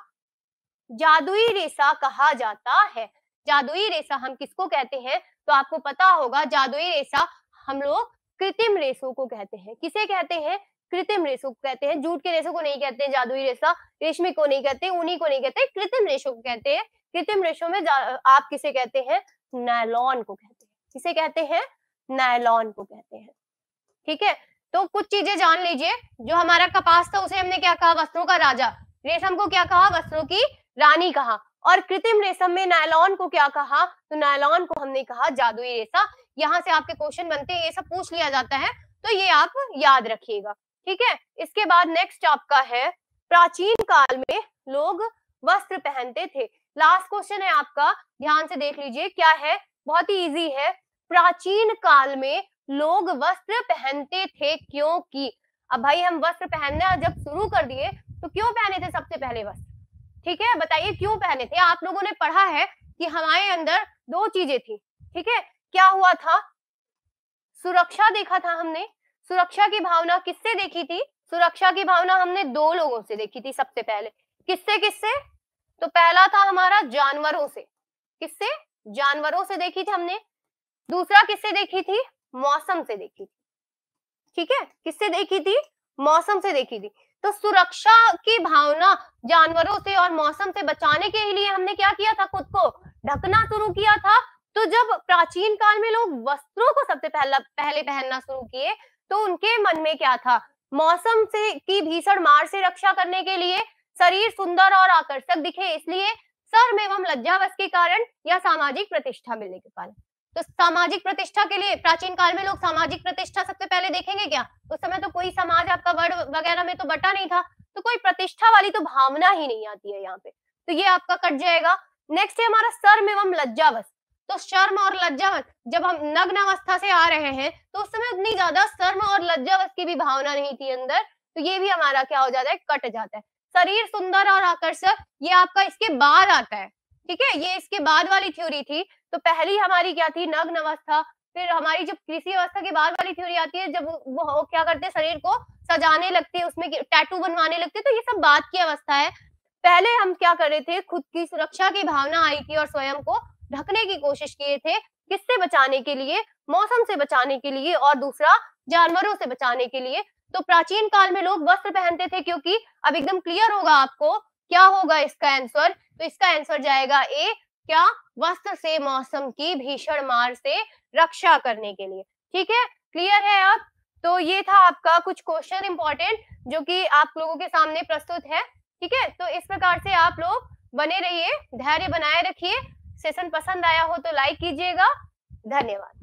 Speaker 1: जादुई रेशा कहा जाता है। जादुई रेशा हम किसको कहते हैं? तो आपको पता होगा जादुई रेशा हम लोग कृत्रिम रेशों को कहते हैं। किसे कहते हैं? कृत्रिम रेशों को कहते हैं। जूट के रेशों को नहीं कहते हैं जादुई रेशा, रेशमी को नहीं कहते, ऊनी को नहीं कहते, कृत्रिम रेशों को कहते हैं। कृत्रिम रेशों में आप किसे कहते हैं? नायलॉन को कहते हैं। किसे कहते हैं? नायलॉन को कहते हैं, ठीक है। तो कुछ चीजें जान लीजिए। जो हमारा कपास था उसे हमने क्या कहा? वस्त्रों का राजा। रेशम को क्या कहा? वस्त्रों की रानी कहा। और कृत्रिम रेशम में नायलॉन को क्या कहा? तो नायलॉन को हमने कहा जादुई रेशा। यहाँ से आपके क्वेश्चन बनते हैं, ये सब पूछ लिया जाता है, तो ये आप याद रखिएगा, ठीक है। इसके बाद नेक्स्ट आपका है, प्राचीन काल में लोग वस्त्र पहनते थे। लास्ट क्वेश्चन है आपका, ध्यान से देख लीजिए क्या है, बहुत ही इजी है। प्राचीन काल में लोग वस्त्र पहनते थे क्योंकि, अब भाई हम वस्त्र पहनना जब शुरू कर दिए तो क्यों पहने थे सबसे पहले वस्त्र? ठीक है, बताइए क्यों पहने थे? आप लोगों ने पढ़ा है कि हमारे अंदर दो चीजें थी, ठीक है। क्या हुआ था? सुरक्षा देखा था हमने। सुरक्षा की भावना किससे देखी थी? सुरक्षा की भावना हमने दो लोगों से देखी थी सबसे पहले। किससे किससे? तो पहला था हमारा जानवरों से। किससे? जानवरों से देखी थी हमने। दूसरा किससे देखी थी? मौसम से देखी थी, ठीक है। किससे देखी थी? मौसम से देखी थी। तो सुरक्षा की भावना जानवरों से और मौसम से बचाने के लिए हमने क्या किया था? खुद को ढकना शुरू किया था। तो जब प्राचीन काल में लोग वस्त्रों को सबसे पहला पहले पहनना शुरू किए तो उनके मन में क्या था? मौसम से की भीषण मार से रक्षा करने के लिए, शरीर सुंदर और आकर्षक दिखे इसलिए, शर्म एवं लज्जावश के कारण, या सामाजिक प्रतिष्ठा मिलने के कारण। तो सामाजिक प्रतिष्ठा के लिए प्राचीन काल में लोग सामाजिक प्रतिष्ठा सबसे पहले देखेंगे क्या? उस समय तो कोई समाज आपका वर्ण वगैरह में तो बटा नहीं था, तो कोई प्रतिष्ठा वाली तो भावना ही नहीं आती है यहाँ पे, तो ये आपका कट जाएगा। नेक्स्ट है हमारा शर्म एवं लज्जावश। तो शर्म और लज्जावश, जब हम नग्न अवस्था से आ रहे हैं तो उस समय उतनी ज्यादा शर्म और लज्जावश की भी भावना नहीं थी अंदर, तो ये भी हमारा क्या हो जाता है? कट जाता है। शरीर सुंदर और आकर्षक, ये आपका इसके बाद आता है, ठीक है, ये इसके बाद वाली थ्योरी थी। तो पहली हमारी क्या थी? नग्न अवस्था। फिर हमारी जब कृषि अवस्था के बाद वाली थ्योरी आती है, जब वो क्या करते हैं? शरीर को सजाने लगते, उसमें टैटू बनवाने लगते, तो ये सब बात की अवस्था है। पहले हम क्या कर रहे थे, खुद की सुरक्षा की भावना आई थी और स्वयं को ढकने की कोशिश किए थे। किससे बचाने के लिए? मौसम से बचाने के लिए और दूसरा जानवरों से बचाने के लिए। तो प्राचीन काल में लोग वस्त्र पहनते थे, क्योंकि अब एकदम क्लियर होगा आपको क्या होगा इसका आंसर। तो इसका आंसर जाएगा ए, क्या? वस्त्र से मौसम की भीषण मार से रक्षा करने के लिए। ठीक है, क्लियर है अब? तो ये था आपका कुछ क्वेश्चन इंपॉर्टेंट जो कि आप लोगों के सामने प्रस्तुत है। ठीक है, तो इस प्रकार से आप लोग बने रहिए, धैर्य बनाए रखिए। सेशन पसंद आया हो तो लाइक कीजिएगा। धन्यवाद।